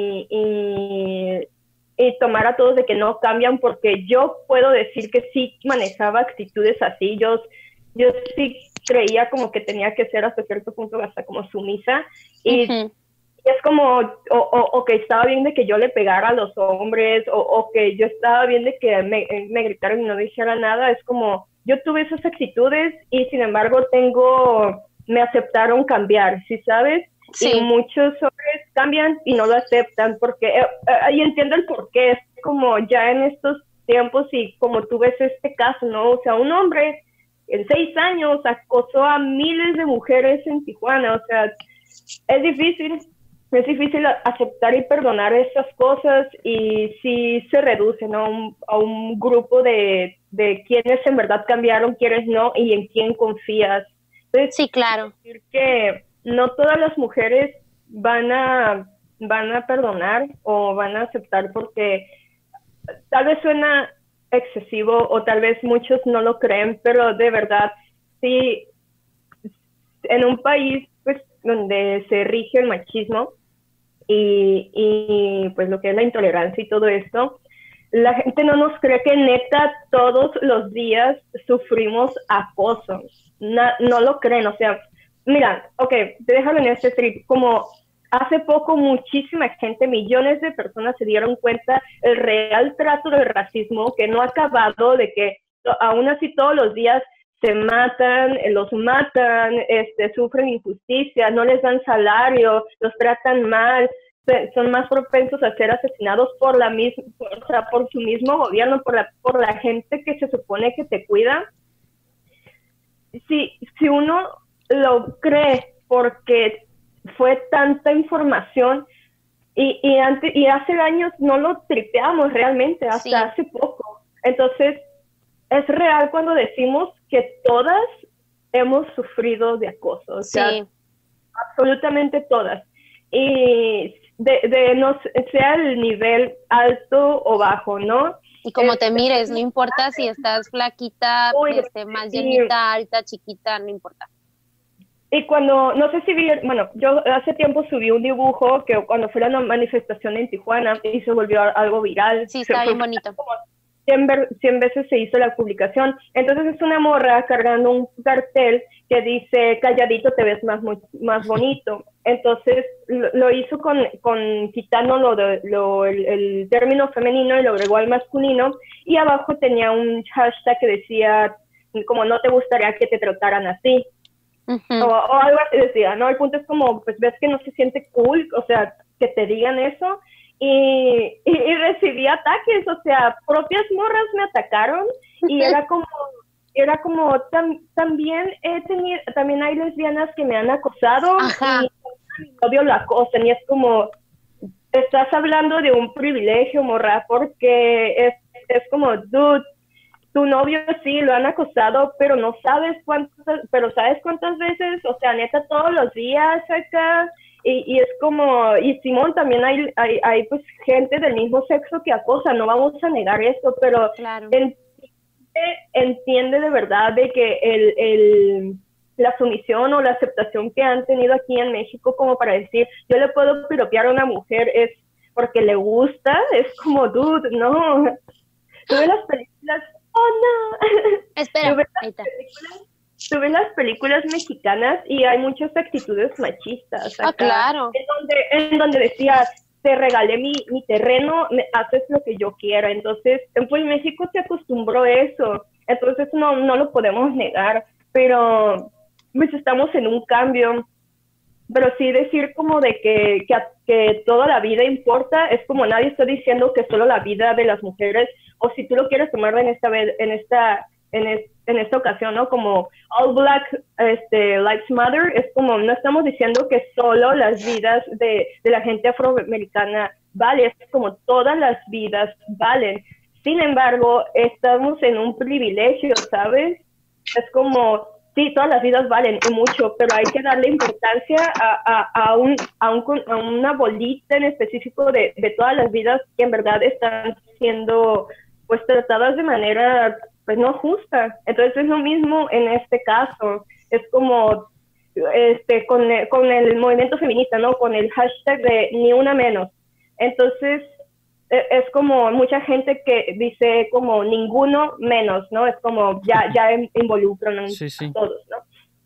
S2: y tomar a todos de que no cambian, porque yo puedo decir que sí manejaba actitudes así. Yo sí creía como que tenía que ser hasta cierto punto hasta como sumisa, y es como o que estaba bien de que yo le pegara a los hombres, o que yo estaba bien de que me gritaran y no dijera nada. Es como, yo tuve esas actitudes y sin embargo me aceptaron cambiar, ¿sí sabes? Sí. Y muchos hombres cambian y no lo aceptan, porque y entiendo el porqué. Es como ya en estos tiempos, y como tú ves este caso, ¿no? O sea, un hombre en 6 años acosó a miles de mujeres en Tijuana. O sea, es difícil aceptar y perdonar estas cosas, y sí se reduce, ¿no? a un grupo de quienes en verdad cambiaron, quienes no, y en quién confías. Entonces,
S3: sí, claro.
S2: Decir que no todas las mujeres van a perdonar o van a aceptar, porque tal vez suena excesivo o tal vez muchos no lo creen, pero de verdad, sí, en un país pues donde se rige el machismo y pues lo que es la intolerancia y todo esto, la gente no nos cree que neta todos los días sufrimos acoso. No lo creen, o sea, Mira, ok, déjalo en este trip. Como hace poco muchísima gente, millones de personas se dieron cuenta el real trato del racismo que no ha acabado, de que aún así todos los días se matan, los matan, sufren injusticia, no les dan salario, los tratan mal, son más propensos a ser asesinados por la misma, o sea, por su mismo gobierno, por la gente que se supone que te cuida. Si uno lo cree porque fue tanta información y hace años no lo tripeamos realmente, hasta hace poco. Entonces, es real cuando decimos que todas hemos sufrido de acoso, o sea, absolutamente todas. Y no sea el nivel alto o bajo, ¿no?
S3: Y como te mires, no importa si estás flaquita, más llenita, alta, chiquita, no importa.
S2: Y cuando, no sé si vi, bueno, yo hace tiempo subí un dibujo que cuando fue la manifestación en Tijuana y se volvió algo viral.
S3: Sí, está bien bonito.
S2: 100 veces se hizo la publicación. Entonces es una morra cargando un cartel que dice, calladito te ves más bonito. Entonces lo hizo quitando el término femenino y lo agregó al masculino. Y abajo tenía un hashtag que decía, como no te gustaría que te trataran así. O algo así decía, ¿no? El punto es como, pues ves que no se siente cool, o sea, que te digan eso. Y recibí ataques, o sea, propias morras me atacaron y era como también hay lesbianas que me han acosado.
S3: Ajá.
S2: Y mi novio lo acosan y es como, estás hablando de un privilegio, morra, porque es como, dude, tu novio sí lo han acosado, pero no sabes sabes cuántas veces, o sea, neta todos los días acá. Y es como, y Simón, también hay pues gente del mismo sexo que acosa, no vamos a negar eso, pero
S3: claro.
S2: entiende de verdad de que la sumisión o la aceptación que han tenido aquí en México como para decir, yo le puedo piropear a una mujer es porque le gusta, es como, dude, no. Tuve las películas, oh no.
S3: Espera,
S2: Tuve las películas mexicanas y hay muchas actitudes machistas acá,
S3: claro.
S2: En donde decía, te regalé mi terreno, haces lo que yo quiera. Entonces, pues México se acostumbró a eso. Entonces no lo podemos negar, pero pues estamos en un cambio. Pero sí decir como de que toda la vida importa, es como nadie está diciendo que solo la vida de las mujeres, o si tú lo quieres tomar en esta ocasión, ¿no? Como All Black Lives Matter, es como, no estamos diciendo que solo las vidas de la gente afroamericana valen, es como todas las vidas valen. Sin embargo, estamos en un privilegio, ¿sabes? Es como, sí, todas las vidas valen y mucho, pero hay que darle importancia a una bolita en específico de todas las vidas que en verdad están siendo pues tratadas de manera pues no justa. Entonces es lo mismo en este caso, es como con el movimiento feminista, ¿no? Con el hashtag de ni una menos. Entonces es como mucha gente que dice como ninguno menos, ¿no? Es como ya involucran a todos, ¿no?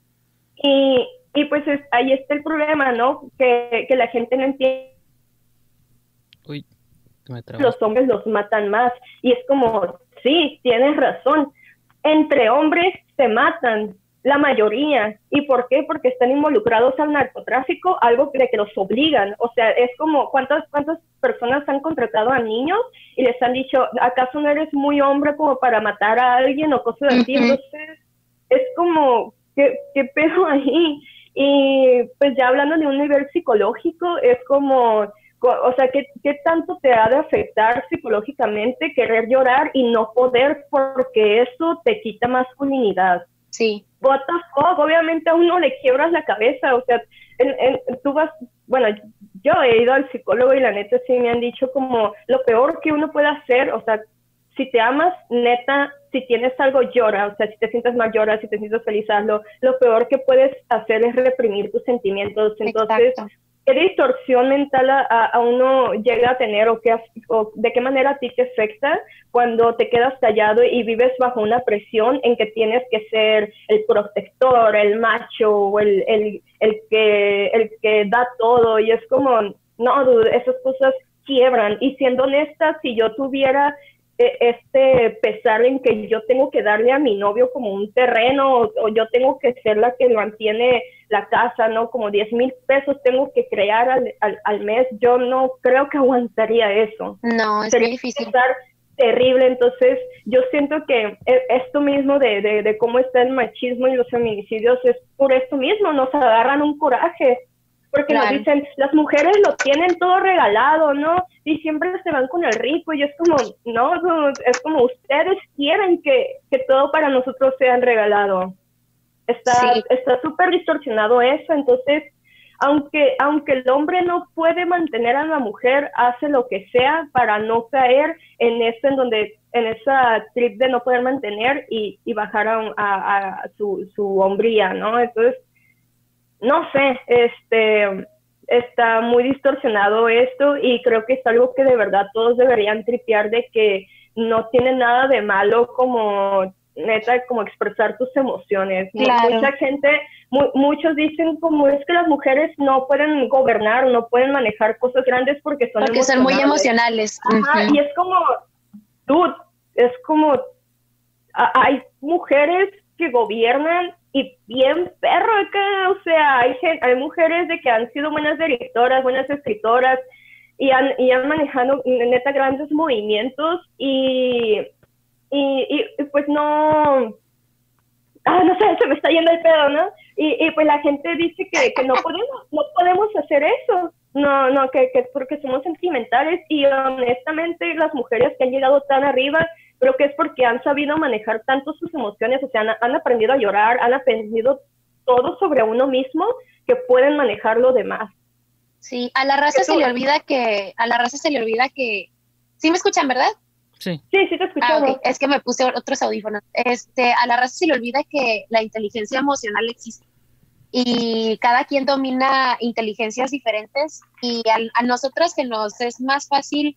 S2: Y pues ahí está el problema, ¿no? Que la gente no entiende.
S1: Uy,
S2: los hombres los matan más. Y es como, sí, tienes razón. Entre hombres se matan, la mayoría. ¿Y por qué? Porque están involucrados al narcotráfico, algo de que los obligan. O sea, es como, ¿cuántas personas han contratado a niños y les han dicho, ¿acaso no eres muy hombre como para matar a alguien o cosas así? Entonces, es como, ¿qué pedo ahí? Y pues ya hablando de un nivel psicológico, es como, o sea, ¿qué tanto te ha de afectar psicológicamente querer llorar y no poder porque eso te quita masculinidad?
S3: Sí.
S2: What the fuck, obviamente a uno le quiebras la cabeza, o sea, tú vas, bueno, yo he ido al psicólogo y la neta sí me han dicho como lo peor que uno puede hacer, o sea, si te amas, neta, si tienes algo, llora, o sea, si te sientes mal, llora, si te sientes feliz, hazlo. Lo peor que puedes hacer es reprimir tus sentimientos. Entonces,
S3: exacto.
S2: qué distorsión mental a uno llega a tener o de qué manera a ti te afecta cuando te quedas callado y vives bajo una presión en que tienes que ser el protector, el macho, o el que da todo, y es como, no, dude, esas cosas quiebran. Y siendo honesta, si yo tuviera este pesar en que yo tengo que darle a mi novio como un terreno, o yo tengo que ser la que mantiene la casa, ¿no? Como 10,000 pesos tengo que crear al mes, yo no creo que aguantaría eso.
S3: No, es muy difícil.
S2: Terrible. Entonces yo siento que esto mismo de cómo está el machismo y los feminicidios es por esto mismo, nos agarran un coraje, porque claro, nos dicen, las mujeres lo tienen todo regalado, ¿no? Y siempre se van con el rico, y es como, no, es como ustedes quieren que todo para nosotros sea regalado. Está súper distorsionado eso. Entonces, aunque el hombre no puede mantener a la mujer, hace lo que sea para no caer en eso, en esa trip de no poder mantener y bajar a su hombría, ¿no? Entonces, no sé, está muy distorsionado esto, y creo que es algo que de verdad todos deberían tripear, de que no tiene nada de malo como neta, como expresar tus emociones.
S3: Claro.
S2: Mucha gente, muchos dicen como es que las mujeres no pueden gobernar, no pueden manejar cosas grandes porque
S3: son muy emocionales.
S2: Ajá, y es como, dude, es como, hay mujeres que gobiernan y bien perro acá, o sea, hay mujeres de que han sido buenas directoras, buenas escritoras, y han manejado neta grandes movimientos, y pues no sé, se me está yendo el pedo, ¿no? Y pues la gente dice que no podemos hacer eso, no, que es porque somos sentimentales, y honestamente las mujeres que han llegado tan arriba, creo que es porque han sabido manejar tanto sus emociones, o sea, han aprendido a llorar, han aprendido todo sobre uno mismo, que pueden manejar lo demás.
S3: Sí, a la raza se le olvida que, ¿sí me escuchan, verdad?
S1: Sí.
S2: Sí, te escuchamos.
S3: Okay. Es que me puse otros audífonos. A la raza se le olvida que la inteligencia emocional existe, y cada quien domina inteligencias diferentes, y a nosotras que nos es más fácil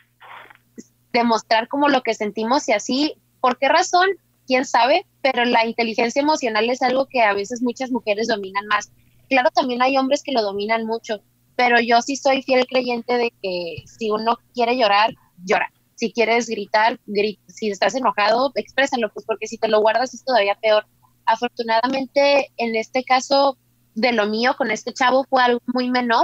S3: demostrar como lo que sentimos y así, ¿por qué razón? ¿Quién sabe? Pero la inteligencia emocional es algo que a veces muchas mujeres dominan más. Claro, también hay hombres que lo dominan mucho, pero yo sí soy fiel creyente de que si uno quiere llorar, llora. Si quieres gritar, grita. Si estás enojado, exprésalo, pues, porque si te lo guardas es todavía peor. Afortunadamente, en este caso de lo mío con este chavo fue algo muy menor.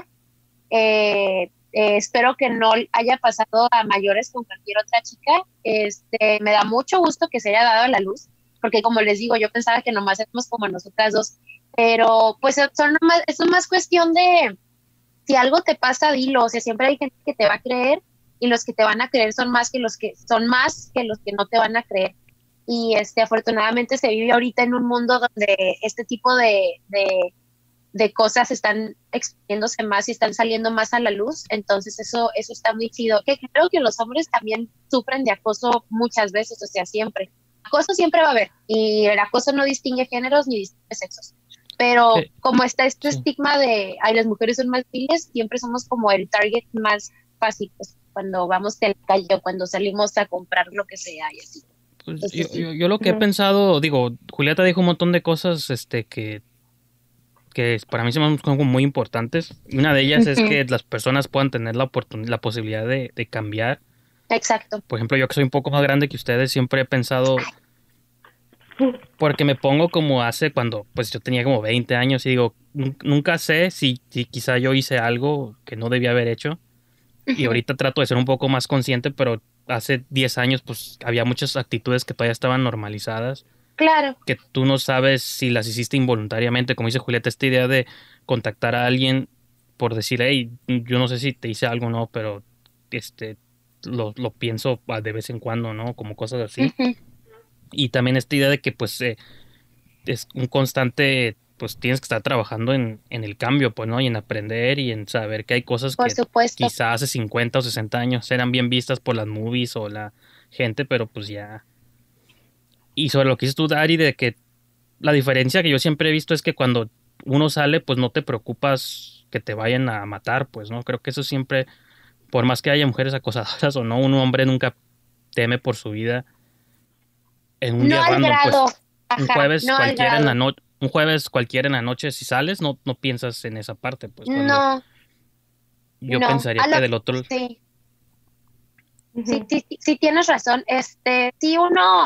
S3: Espero que no haya pasado a mayores con cualquier otra chica. Me da mucho gusto que se haya dado a la luz, porque como les digo, yo pensaba que nomás éramos como nosotras dos, pero pues es más cuestión de, si algo te pasa, dilo. O sea, siempre hay gente que te va a creer, y los que te van a creer son más que los que no te van a creer. Y afortunadamente se vive ahorita en un mundo donde este tipo de cosas están exponiéndose más y están saliendo más a la luz. Entonces eso está muy chido. Que creo que los hombres también sufren de acoso muchas veces, o sea, siempre. Acoso siempre va a haber, y el acoso no distingue géneros ni distingue sexos. Pero como está este estigma de, ay, las mujeres son más débiles, siempre somos como el target más fácil, pues, cuando vamos de la calle o cuando salimos a comprar lo que sea y así.
S1: Pues yo lo que he pensado, digo, Julieta dijo un montón de cosas que para mí son como muy importantes. Una de ellas es que las personas puedan tener la posibilidad de cambiar.
S3: Exacto.
S1: Por ejemplo, yo que soy un poco más grande que ustedes, siempre he pensado, porque me pongo como hace cuando pues yo tenía como 20 años, y digo, nunca sé si quizá yo hice algo que no debía haber hecho. Y ahorita trato de ser un poco más consciente, pero hace 10 años pues había muchas actitudes que todavía estaban normalizadas.
S3: Claro.
S1: Que tú no sabes si las hiciste involuntariamente, como dice Julieta, esta idea de contactar a alguien por decir, hey, yo no sé si te hice algo o no, pero lo pienso de vez en cuando, ¿no? Como cosas así. Y también esta idea de que pues es un constante, pues tienes que estar trabajando en el cambio, pues, ¿no? Y en aprender y en saber que hay cosas
S3: por
S1: que
S3: supuesto,
S1: quizá hace 50 o 60 años eran bien vistas por las movies o la gente, pero pues ya. Y sobre lo que dices tú, Dari, de que la diferencia que yo siempre he visto es que cuando uno sale, pues no te preocupas que te vayan a matar, pues, ¿no? Creo que eso siempre, por más que haya mujeres acosadoras o no, un hombre nunca teme por su vida en un
S3: No
S1: día
S3: al
S1: random, pues.
S3: grado, ajá, no al grado.
S1: Un jueves cualquiera en la noche, si sales, no piensas en esa parte, pues, cuando
S3: No,
S1: yo
S3: no,
S1: pensaría que del otro,
S3: sí, sí,
S2: Ujú.
S3: sí, sí, sí tienes razón. Sí,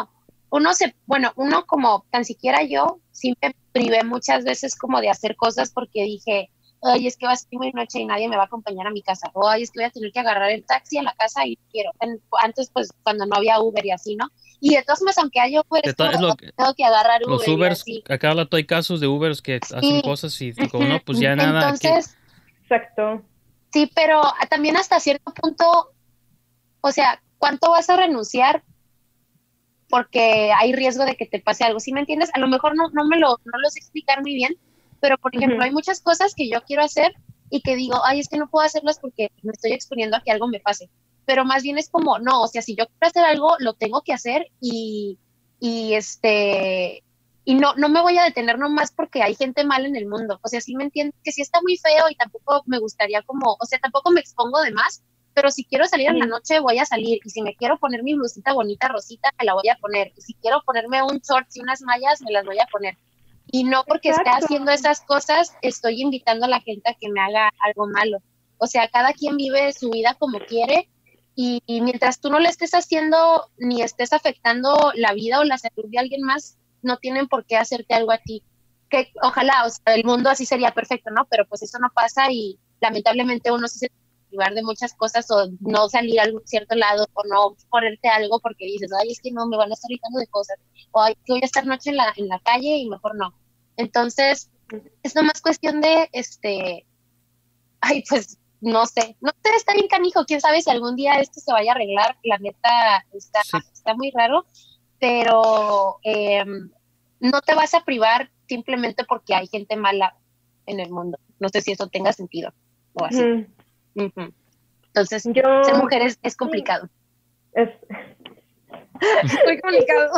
S3: uno como tan siquiera yo, sí me privé muchas veces como de hacer cosas porque dije, ay, es que va a ser muy noche y nadie me va a acompañar a mi casa, o ay, es que voy a tener que agarrar el taxi a la casa y quiero. Antes, pues, cuando no había Uber y así, ¿no? Y de todos modos, aunque haya Uber, es como,
S1: es lo que,
S3: tengo que agarrar
S1: los
S3: Uber y
S1: Ubers,
S3: así.
S1: a cada rato hay casos de Ubers que hacen
S3: Sí,
S1: cosas y digo, no, pues
S3: ujú.
S1: ya nada, que
S3: Entonces,
S2: Exacto.
S3: sí, pero también hasta cierto punto, o sea, ¿cuánto vas a renunciar porque hay riesgo de que te pase algo? ¿Sí me entiendes? A lo mejor no lo sé explicar muy bien, pero por ejemplo,
S2: Ujú.
S3: hay muchas cosas que yo quiero hacer y que digo, ay, es que no puedo hacerlas porque me estoy exponiendo a que algo me pase. Pero más bien es como, no, o sea, si yo quiero hacer algo, lo tengo que hacer y y no me voy a detener nomás porque hay gente mala en el mundo. O sea, sí me entiendes que sí está muy feo y tampoco me gustaría como, o sea, tampoco me expongo de más, pero si quiero salir en la
S2: Ujú.
S3: noche, voy a salir. Y si me quiero poner mi blusita bonita, rosita, me la voy a poner. Y si quiero ponerme un short y unas mallas, me las voy a poner. Y no porque esté
S2: Exacto.
S3: haciendo esas cosas, estoy invitando a la gente a que me haga algo malo. O sea, cada quien vive su vida como quiere y mientras tú no le estés haciendo ni estés afectando la vida o la salud de alguien más, no tienen por qué hacerte algo a ti. Que ojalá, o sea, el mundo así sería perfecto, ¿no? Pero pues eso no pasa y lamentablemente uno se privar de muchas cosas o no salir a algún cierto lado o no ponerte algo porque dices, ay, es que no, me van a estar gritando de cosas o ay, que voy a estar noche en la calle y mejor no. Entonces, es nomás cuestión de, ay, pues, no sé, está bien canijo, quién sabe si algún día esto se vaya a arreglar, la neta
S1: sí,
S3: está muy raro, pero no te vas a privar simplemente porque hay gente mala en el mundo. No sé si eso tenga sentido o así.
S2: Ujú.
S3: Ujú. Entonces, ser
S2: Yo,
S3: mujer es
S2: sí,
S3: complicado.
S2: es,
S3: Muy complicado.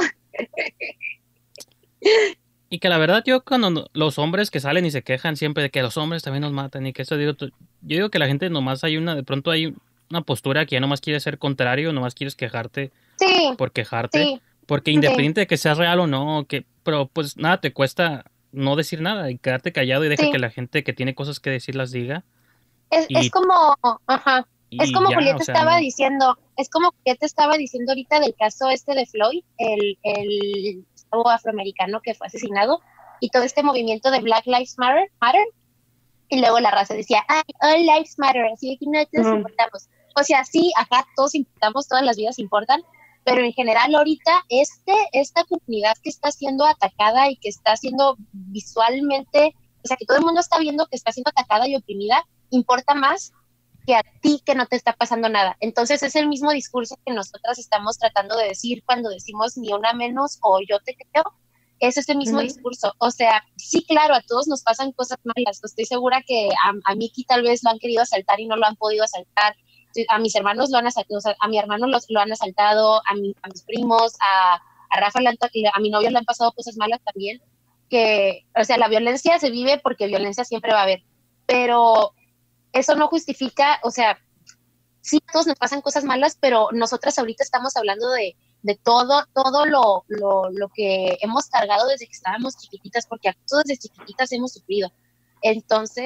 S1: y que la verdad yo cuando los hombres que salen y se quejan siempre de que los hombres también nos matan y que eso digo, yo digo que la gente nomás de pronto hay una postura que ya nomás quieres ser contrario, nomás quieres quejarte
S3: Sí,
S1: por quejarte,
S3: sí,
S1: porque
S3: sí,
S1: independiente de que sea real o no, pero pues nada te cuesta no decir nada y quedarte callado y deja
S3: sí.
S1: que la gente que tiene cosas que decir las diga
S3: Es
S1: y,
S3: como, ajá, es
S1: y
S3: como
S1: ya, o
S3: Julieta
S1: sea,
S3: estaba
S1: no,
S3: diciendo, es como Julieta estaba diciendo ahorita del caso de Floyd, el chavo afroamericano que fue asesinado, y todo este movimiento de Black Lives Matter, y luego la raza decía, ay, all lives matter, así que no todos
S2: ujú.
S3: importamos. O sea, sí, acá todos importamos, todas las vidas importan, pero en general ahorita esta comunidad que está siendo atacada y que está siendo visualmente, o sea, que todo el mundo está viendo que está siendo atacada y oprimida, importa más que a ti que no te está pasando nada. Entonces es el mismo discurso que nosotras estamos tratando de decir cuando decimos ni una menos o yo te creo, es ese mismo
S2: Ujú.
S3: discurso. O sea, sí, claro, a todos nos pasan cosas malas. Estoy segura que a Miki tal vez lo han querido asaltar y no lo han podido asaltar. A mis hermanos lo han asaltado, o sea, a mi hermano lo han asaltado, a mis primos, a Rafa, a mi novio le han pasado cosas malas también. Que, o sea, la violencia se vive porque violencia siempre va a haber. Pero eso no justifica, o sea, sí, a todos nos pasan cosas malas, pero nosotras ahorita estamos hablando de todo lo que hemos cargado desde que estábamos chiquititas, porque todos desde chiquititas hemos sufrido. Entonces,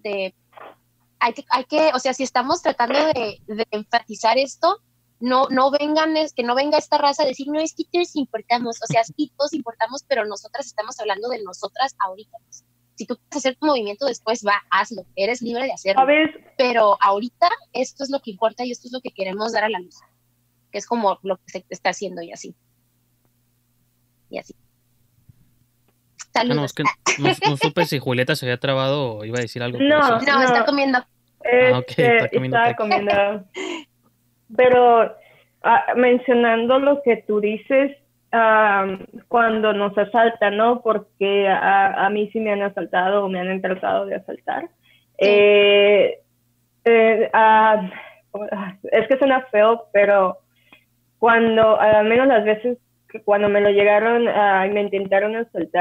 S3: hay que, o sea, si estamos tratando de enfatizar esto, no vengan, que no venga esta raza a decir, no, es que todos importamos, o sea, sí, todos importamos, pero nosotras estamos hablando de nosotras ahorita. Si tú quieres hacer tu movimiento después, va, hazlo, eres libre de hacerlo.
S2: ¿Sabes?
S3: Pero ahorita esto es lo que importa y esto es lo que queremos dar a la luz, que es como lo que se está haciendo y así, y así.
S1: ah, no,
S3: Saludos.
S1: es que no supe si Julieta se había trabado o iba a decir algo, pero sí.
S2: No,
S3: No, está
S2: no,
S3: comiendo.
S1: Ah, ok, está comiendo
S2: estaba
S1: taco.
S2: comiendo, pero mencionando lo que tú dices, cuando nos asaltan, ¿no? Porque a mí sí me han asaltado o me han tratado de asaltar.
S3: Sí,
S2: Eh, eh, ah, es que suena feo, pero cuando, al menos las veces que cuando me lo llegaron y me intentaron asaltar,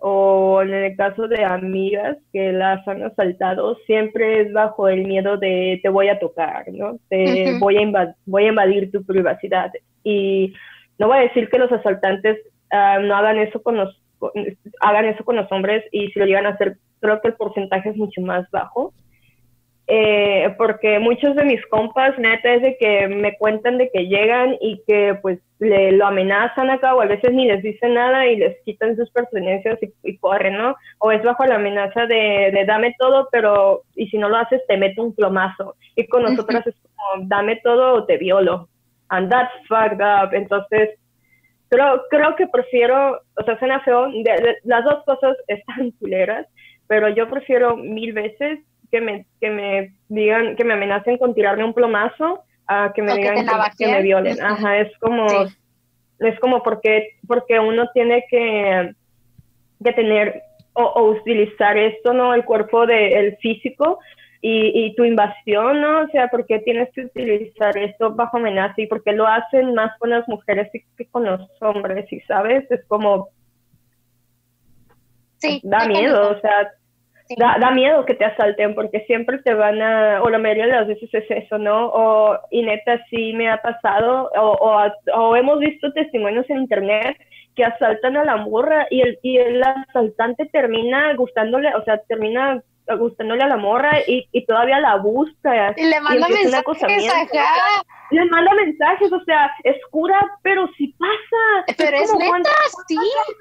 S2: o en el caso de amigas que las han asaltado, siempre es bajo el miedo de te voy a tocar, ¿no? Voy a invadir tu privacidad. Y no voy a decir que los asaltantes no hagan eso hagan eso con los hombres, y si lo llegan a hacer, creo que el porcentaje es mucho más bajo. Porque muchos de mis compas, neta, es de que me cuentan de que llegan y que pues lo amenazan acá, o a veces ni les dicen nada y les quitan sus pertenencias y corren, ¿no? O es bajo la amenaza de dame todo, pero y si no lo haces te meto un plomazo. Y con nosotras es como dame todo o te violo. And that's fucked up. Entonces, creo que prefiero, o sea, suena feo, las dos cosas están culeras, pero yo prefiero 1000 veces que me digan, que me amenacen con tirarme un plomazo, a que me digan que me violen. Ajá, es como porque uno tiene que tener o utilizar esto, ¿no? El cuerpo el físico y tu invasión, ¿no? O sea, ¿por qué tienes que utilizar esto bajo amenaza? Y por qué lo hacen más con las mujeres que con los hombres, ¿sí sabes? Es como...
S3: Sí,
S2: da miedo, o sea... Sí. Da miedo que te asalten porque siempre te van o la mayoría de las veces es eso, ¿no? Y neta sí me ha pasado, o hemos visto testimonios en internet que asaltan a la morra y el asaltante termina gustándole a la morra y todavía la busca.
S3: Y le manda mensajes acá.
S2: Le manda mensajes, o sea, es cura, pero sí pasa.
S3: Pero es neta, sí.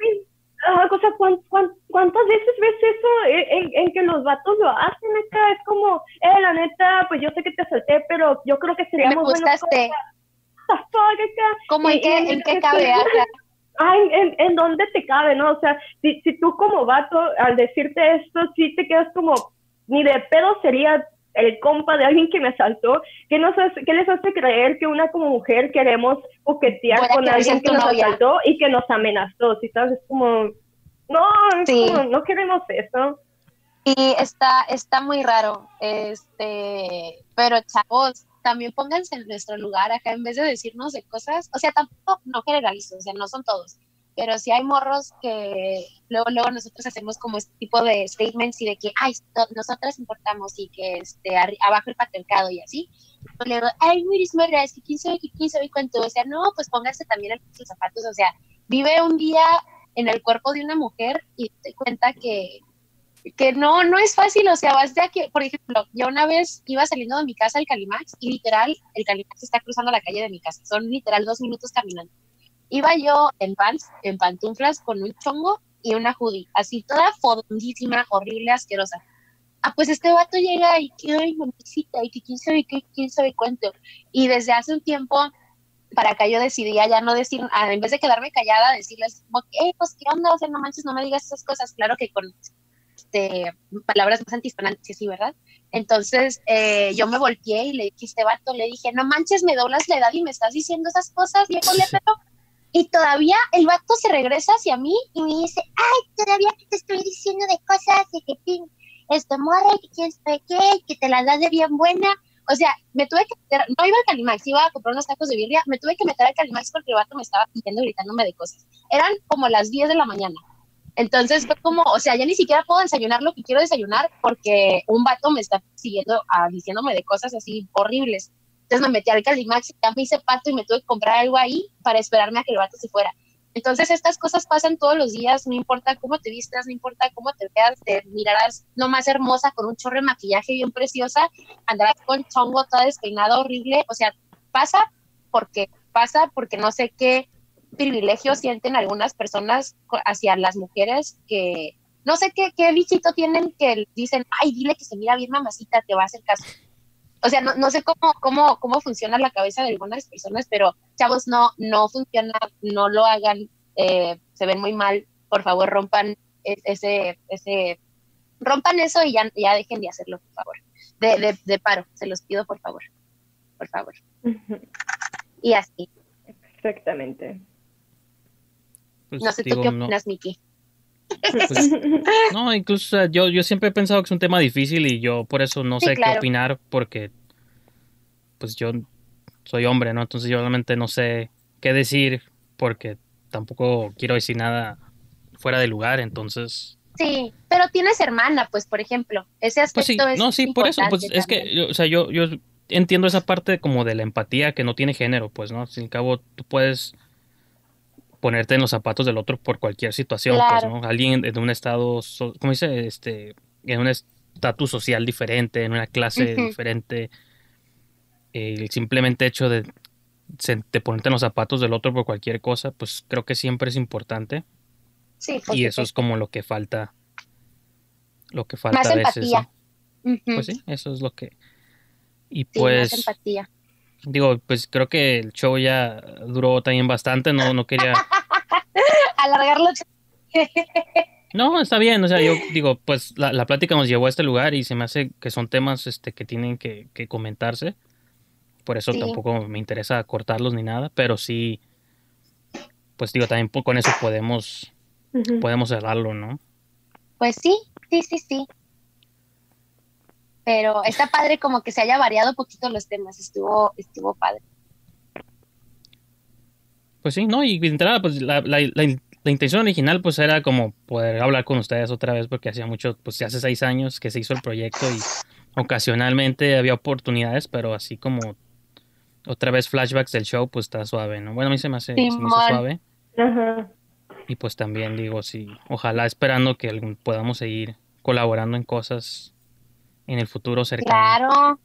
S2: ¿Cuántas veces ves eso en que los vatos lo hacen acá? Es como, la neta, pues yo sé que te asalté, pero yo creo que seríamos buenos
S3: acá. ¿Cómo en qué cabe acá?
S2: ¿En dónde te cabe, no? O sea, si tú como vato, al decirte esto, sí te quedas como, ni de pedo sería el compa de alguien que me asaltó. ¿Qué les hace creer que una como mujer queremos coquetear con alguien que nos asaltó y que nos amenazó? ¿Sí sabes? Es como, no, como, no queremos eso.
S3: Y está muy raro, pero chavos, también pónganse en nuestro lugar acá, en vez de decirnos de cosas, o sea, tampoco, no generalizo, o sea, no son todos, pero sí hay morros que luego nosotros hacemos como este tipo de statements y de que, ay, nosotras importamos y que abajo el patriarcado y así. Yo le digo, ay, Miris Merra, es que quién sabe cuánto, o sea, no, pues pónganse también en sus zapatos, o sea, vive un día en el cuerpo de una mujer y te cuenta que no es fácil, o sea, vas de aquí, por ejemplo, yo una vez iba saliendo de mi casa al Calimax y literal, el Calimax está cruzando la calle de mi casa, son literal 2 minutos caminando. Iba yo en pants, en pantuflas, con un chongo y una hoodie, así toda fodondísima, horrible, asquerosa. Pues este vato llega y que, ay, mamacita, y que quién sabe cuánto. Y desde hace un tiempo para acá yo decidí ya no decir, en vez de quedarme callada, decirles como, pues qué onda, o sea, no manches, no me digas esas cosas, claro que con palabras más antisonantes, sí, ¿verdad? Entonces yo me volteé y le dije a este vato, le dije, no manches, me doblas la edad y me estás diciendo esas cosas, viejo lepero. Y todavía el vato se regresa hacia mí y me dice, ay, todavía que te estoy diciendo de cosas, de que ping, morra, que quién sabe qué, que te la das de bien buena. O sea, me tuve que meter, no iba al Calimax, iba a comprar unos tacos de birria, me tuve que meter al Calimax porque el vato me estaba pidiendo, gritándome de cosas. Eran como las 10 de la mañana. Entonces fue como, o sea, ya ni siquiera puedo desayunar lo que quiero desayunar porque un vato me está siguiendo, diciéndome de cosas así horribles. Entonces me metí al Calimax y ya me hice pato y me tuve que comprar algo ahí para esperarme a que el vato se fuera. Entonces estas cosas pasan todos los días, no importa cómo te vistas, no importa cómo te veas, te mirarás nomás hermosa con un chorro de maquillaje bien preciosa, andarás con chongo toda despeinada horrible, o sea, pasa porque no sé qué privilegio sienten algunas personas hacia las mujeres que no sé qué bichito tienen que dicen, ay, dile que se mira bien mamacita, te va a hacer caso. O sea, no sé cómo funciona la cabeza de algunas personas, pero chavos, no funciona, no lo hagan, se ven muy mal, por favor, rompan rompan eso y ya dejen de hacerlo, por favor. De paro, se los pido, por favor. Uh-huh. Y así.
S2: Exactamente.
S1: Pues,
S3: no sé, ¿tú qué opinas, Miki?
S1: Pues, no, incluso, o sea, yo siempre he pensado que es un tema difícil y yo por eso no sé qué opinar, porque pues yo soy hombre, ¿no? Entonces yo realmente no sé qué decir porque tampoco quiero decir nada fuera de lugar, entonces...
S3: Sí, pero tienes hermana, pues, por ejemplo, ese
S1: Pues sí,
S3: aspecto es
S1: no, sí, por eso, pues
S3: importante
S1: es que,
S3: también.
S1: o sea, yo entiendo esa parte como de la empatía que no tiene género, pues, ¿no? Al fin y al cabo, tú puedes ponerte en los zapatos del otro por cualquier situación, pues,
S3: Claro.
S1: ¿no? Alguien en un estado, ¿cómo dice? En un estatus social diferente, en una clase
S3: Ujú.
S1: diferente, el simplemente hecho de ponerte en los zapatos del otro por cualquier cosa, pues creo que siempre es importante
S3: Sí, por
S1: y eso es
S3: supuesto.
S1: como lo que falta
S3: Más
S1: a veces, ¿no?
S3: empatía. Ujú.
S1: Pues sí, eso es lo que... Y
S3: Sí, más
S1: pues,
S3: empatía.
S1: digo, pues creo que el show ya duró también bastante, no quería...
S3: Alargarlo.
S1: No, está bien, o sea, yo digo, pues la plática nos llevó a este lugar y se me hace que son temas que tienen que comentarse, por eso
S3: Sí,
S1: tampoco me interesa cortarlos ni nada, pero sí, pues digo, también con eso
S2: Ujú.
S1: podemos cerrarlo, ¿no?
S3: pues sí, sí, sí, sí. Pero está padre como que se haya variado poquito los temas. Estuvo padre.
S1: Pues sí, ¿no? Y de entrada, pues la intención original pues era como poder hablar con ustedes otra vez porque hacía mucho, pues hace 6 años que se hizo el proyecto y ocasionalmente había oportunidades, pero así como otra vez flashbacks del show, pues está suave, ¿no? Bueno, a mí se me hizo
S3: Simón,
S1: suave
S2: Ajá.
S1: y pues también digo, sí, ojalá esperando que podamos seguir colaborando en cosas en el futuro cercano.
S3: claro,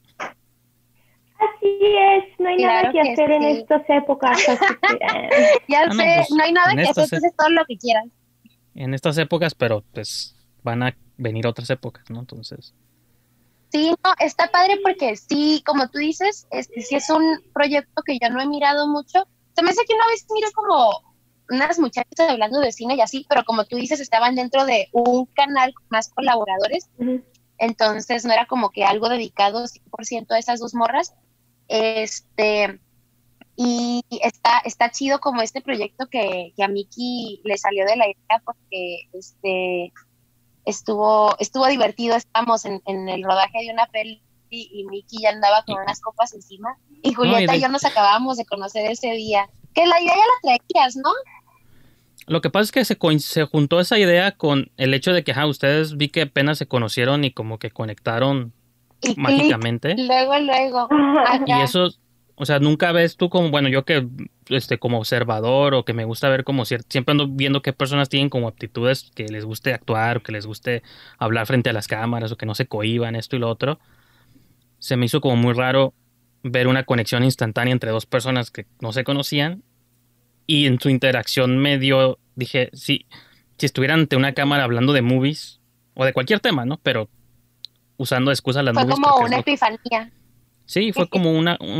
S2: Así es, no hay nada
S3: claro
S2: que
S3: que
S2: hacer en
S3: sí.
S2: estas épocas, así que...
S3: Ya
S1: Ah, no,
S3: sé,
S1: pues
S3: no hay nada que hacer, entonces todo lo que quieras.
S1: en estas épocas, pero pues van a venir otras épocas, ¿no? Entonces,
S3: Sí, no, está padre porque sí, como tú dices, sí es un proyecto que yo no he mirado mucho. Se me hace que una vez miré como unas muchachas hablando de cine y así, pero como tú dices, estaban dentro de un canal con más colaboradores,
S2: Ujú.
S3: entonces no era como que algo dedicado 100% a esas dos morras. Este, y está chido como este proyecto que a Miki le salió de la idea porque estuvo divertido. Estábamos en el rodaje de una peli y Miki ya andaba con
S1: y-
S3: unas copas encima y
S1: no,
S3: Julieta y yo nos acabábamos de conocer ese día. Que la idea ya la traías, ¿no?
S1: lo que pasa es que se juntó esa idea con el hecho de que, ajá, ustedes vi que apenas se conocieron y como que conectaron
S3: Y clic,
S1: mágicamente.
S3: luego,
S1: Y
S3: acá.
S1: eso, o sea, nunca ves tú como, bueno, yo que, como observador o que me gusta ver como siempre ando viendo qué personas tienen como aptitudes que les guste actuar o que les guste hablar frente a las cámaras o que no se cohíban, esto y lo otro. Se me hizo como muy raro ver una conexión instantánea entre dos personas que no se conocían y en su interacción dije, sí, si estuvieran ante una cámara hablando de movies o de cualquier tema, ¿no? Pero usando de excusa las
S3: Fue
S1: movies
S3: como
S1: porque es
S3: una
S1: lo...
S3: epifanía.
S1: Sí, fue como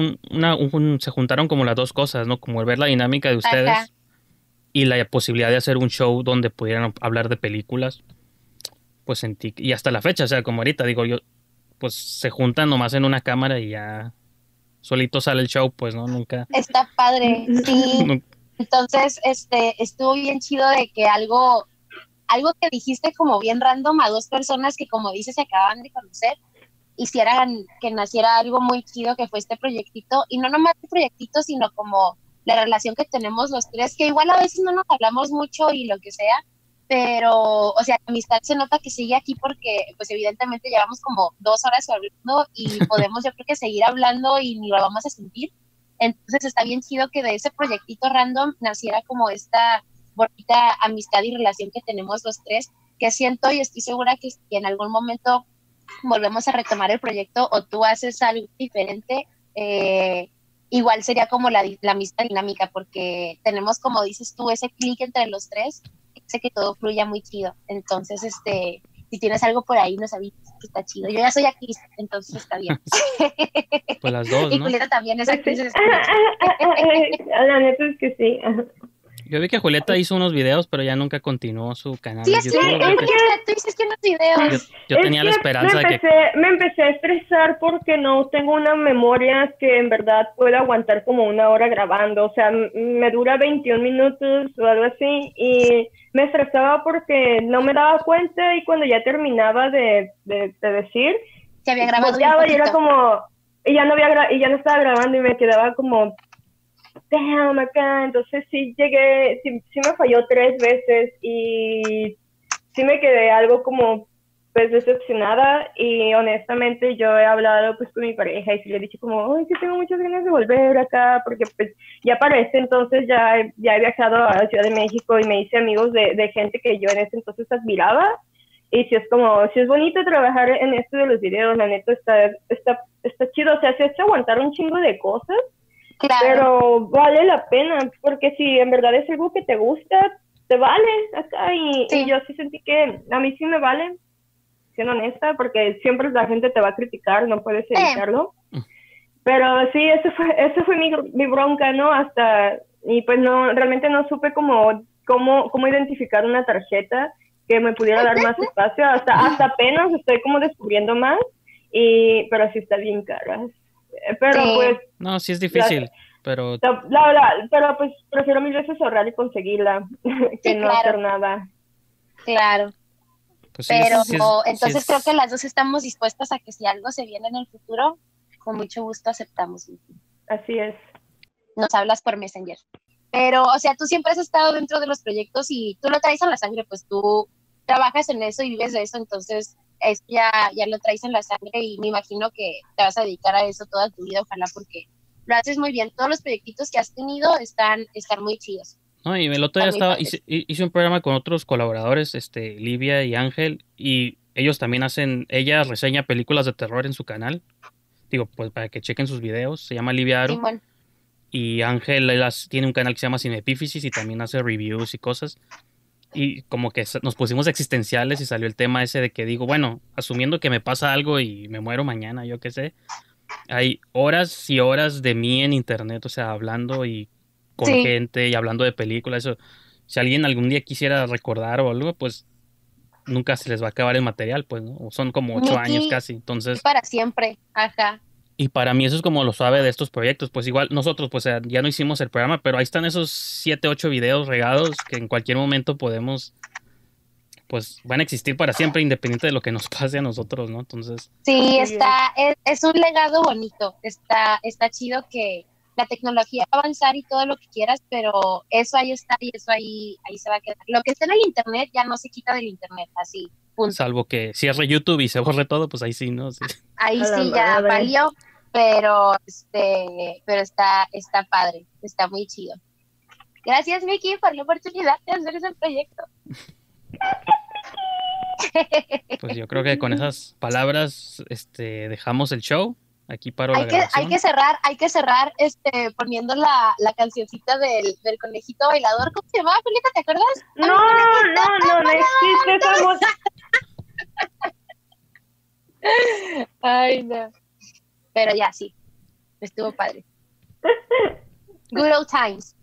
S1: se juntaron como las dos cosas, ¿no? Como el ver la dinámica de
S3: Ajá.
S1: ustedes y la posibilidad de hacer un show donde pudieran hablar de películas, pues sentí, y hasta la fecha, o sea, como ahorita digo yo, pues se juntan nomás en una cámara y ya solito sale el show, pues, ¿no? Nunca,
S3: Está padre, sí.
S1: nun-
S3: Entonces, estuvo bien chido de que algo que dijiste como bien random a dos personas que como dices se acaban de conocer, hicieran que naciera algo muy chido que fue este proyectito, y no nomás el proyectito, sino como la relación que tenemos los tres, que igual a veces no nos hablamos mucho y lo que sea, pero, o sea, la amistad se nota que sigue aquí porque, pues evidentemente llevamos como 2 horas hablando y podemos yo creo que seguir hablando y ni lo vamos a sentir. Entonces está bien chido que de ese proyectito random naciera como esta bonita amistad y relación que tenemos los tres, que siento y estoy segura que si en algún momento volvemos a retomar el proyecto o tú haces algo diferente, igual sería como la misma dinámica, porque tenemos, como dices tú, ese clic entre los tres, que hace que todo fluya muy chido. Entonces, si tienes algo por ahí, nos avisas que está chido. Yo ya soy actriz, entonces está bien.
S1: pues las dos,
S3: Y
S1: ¿no?
S3: Julieta también es
S2: Pues
S3: actriz
S2: sí.
S3: de Smash.
S2: La neta es que sí. Ajá.
S1: Yo vi que Julieta hizo unos videos, pero ya nunca continuó su canal
S3: Sí,
S1: de
S3: es
S2: Sí,
S1: YouTube.
S3: cierto,
S2: es que
S3: Julieta, tú hiciste unos videos.
S1: Yo, yo
S2: Es
S1: tenía la
S2: que
S1: esperanza de que,
S2: me empecé a estresar porque no tengo una memoria que en verdad pueda aguantar como 1 hora grabando. O sea, me dura 21 minutos o algo así y me estresaba porque no me daba cuenta y cuando ya terminaba de decir,
S3: Se había grabado bien
S2: volteaba y era
S3: poquito.
S2: como, y ya no estaba grabando y me quedaba como damn, acá. Entonces sí llegué, sí me falló 3 veces y sí me quedé algo como pues decepcionada y honestamente yo he hablado pues con mi pareja y sí le he dicho como, ay, que tengo muchas ganas de volver acá porque pues ya para ese entonces ya he viajado a la Ciudad de México y me hice amigos de gente que yo en ese entonces admiraba y si es como, si es bonito trabajar en esto de los videos, la neta está chido, o sea, se hace aguantar un chingo de cosas,
S3: Claro.
S2: pero vale la pena, porque si en verdad es algo que te gusta, te vale acá y yo sí sentí que a mí sí me vale, siendo honesta, porque siempre la gente te va a criticar, no puedes evitarlo. Pero sí, ese fue mi bronca, ¿no? Y pues no, realmente no supe cómo identificar una tarjeta que me pudiera dar más espacio, hasta apenas estoy como descubriendo más, pero sí está bien cara. Pero pues...
S1: No, sí es difícil, pero...
S2: pero pues prefiero mil veces ahorrar y conseguirla que no hacer nada.
S3: Claro.
S1: Pues
S3: pero entonces creo que las dos estamos dispuestas a que si algo se viene en el futuro, con mucho gusto aceptamos.
S2: Así es.
S3: Nos hablas por Messenger. Pero, o sea, tú siempre has estado dentro de los proyectos y tú lo traes en la sangre, pues tú trabajas en eso y vives de eso, entonces ya lo traes en la sangre y me imagino que te vas a dedicar a eso toda tu vida, ojalá, porque lo haces muy bien. Todos los proyectitos que has tenido están muy chidos.
S1: No, y el otro día hice un programa con otros colaboradores, Livia y Ángel, y ellos también ella reseña películas de terror en su canal. Digo, pues para que chequen sus videos, se llama Livia Aro.
S3: Simón.
S1: Y Ángel tiene un canal que se llama Cinepífisis y también hace reviews y cosas. Y como que nos pusimos existenciales y salió el tema ese de que digo, bueno, asumiendo que me pasa algo y me muero mañana, yo qué sé, hay horas y horas de mí en internet, o sea, hablando y con gente y hablando de películas, eso. Si alguien algún día quisiera recordar o algo, pues nunca se les va a acabar el material, pues, ¿no? Son como 8 años casi, entonces...
S3: Para siempre, ajá.
S1: Y para mí eso es como lo suave de estos proyectos, pues igual nosotros, pues ya no hicimos el programa, pero ahí están esos 7, 8 videos regados que en cualquier momento podemos, pues van a existir para siempre, independiente de lo que nos pase a nosotros, ¿no? Entonces...
S3: Sí, es un legado bonito, está chido que la tecnología va a avanzar y todo lo que quieras, pero eso ahí está y eso ahí se va a quedar. Lo que está en el internet ya no se quita del internet, así, punto.
S1: Salvo que cierre YouTube y se borre todo, pues ahí sí, ¿no? Sí.
S3: Ahí sí ya valió, pero está padre, está muy chido. Gracias, Miki, por la oportunidad de hacer ese proyecto.
S1: Pues yo creo que con esas palabras dejamos el show. Aquí paro la grabación.
S3: Hay que cerrar poniendo la cancioncita del conejito bailador. ¿Cómo se llamaba, Julieta? ¿Te acuerdas?
S2: No existe esa música.
S3: Ay, no. Pero ya sí, estuvo padre. Good old times.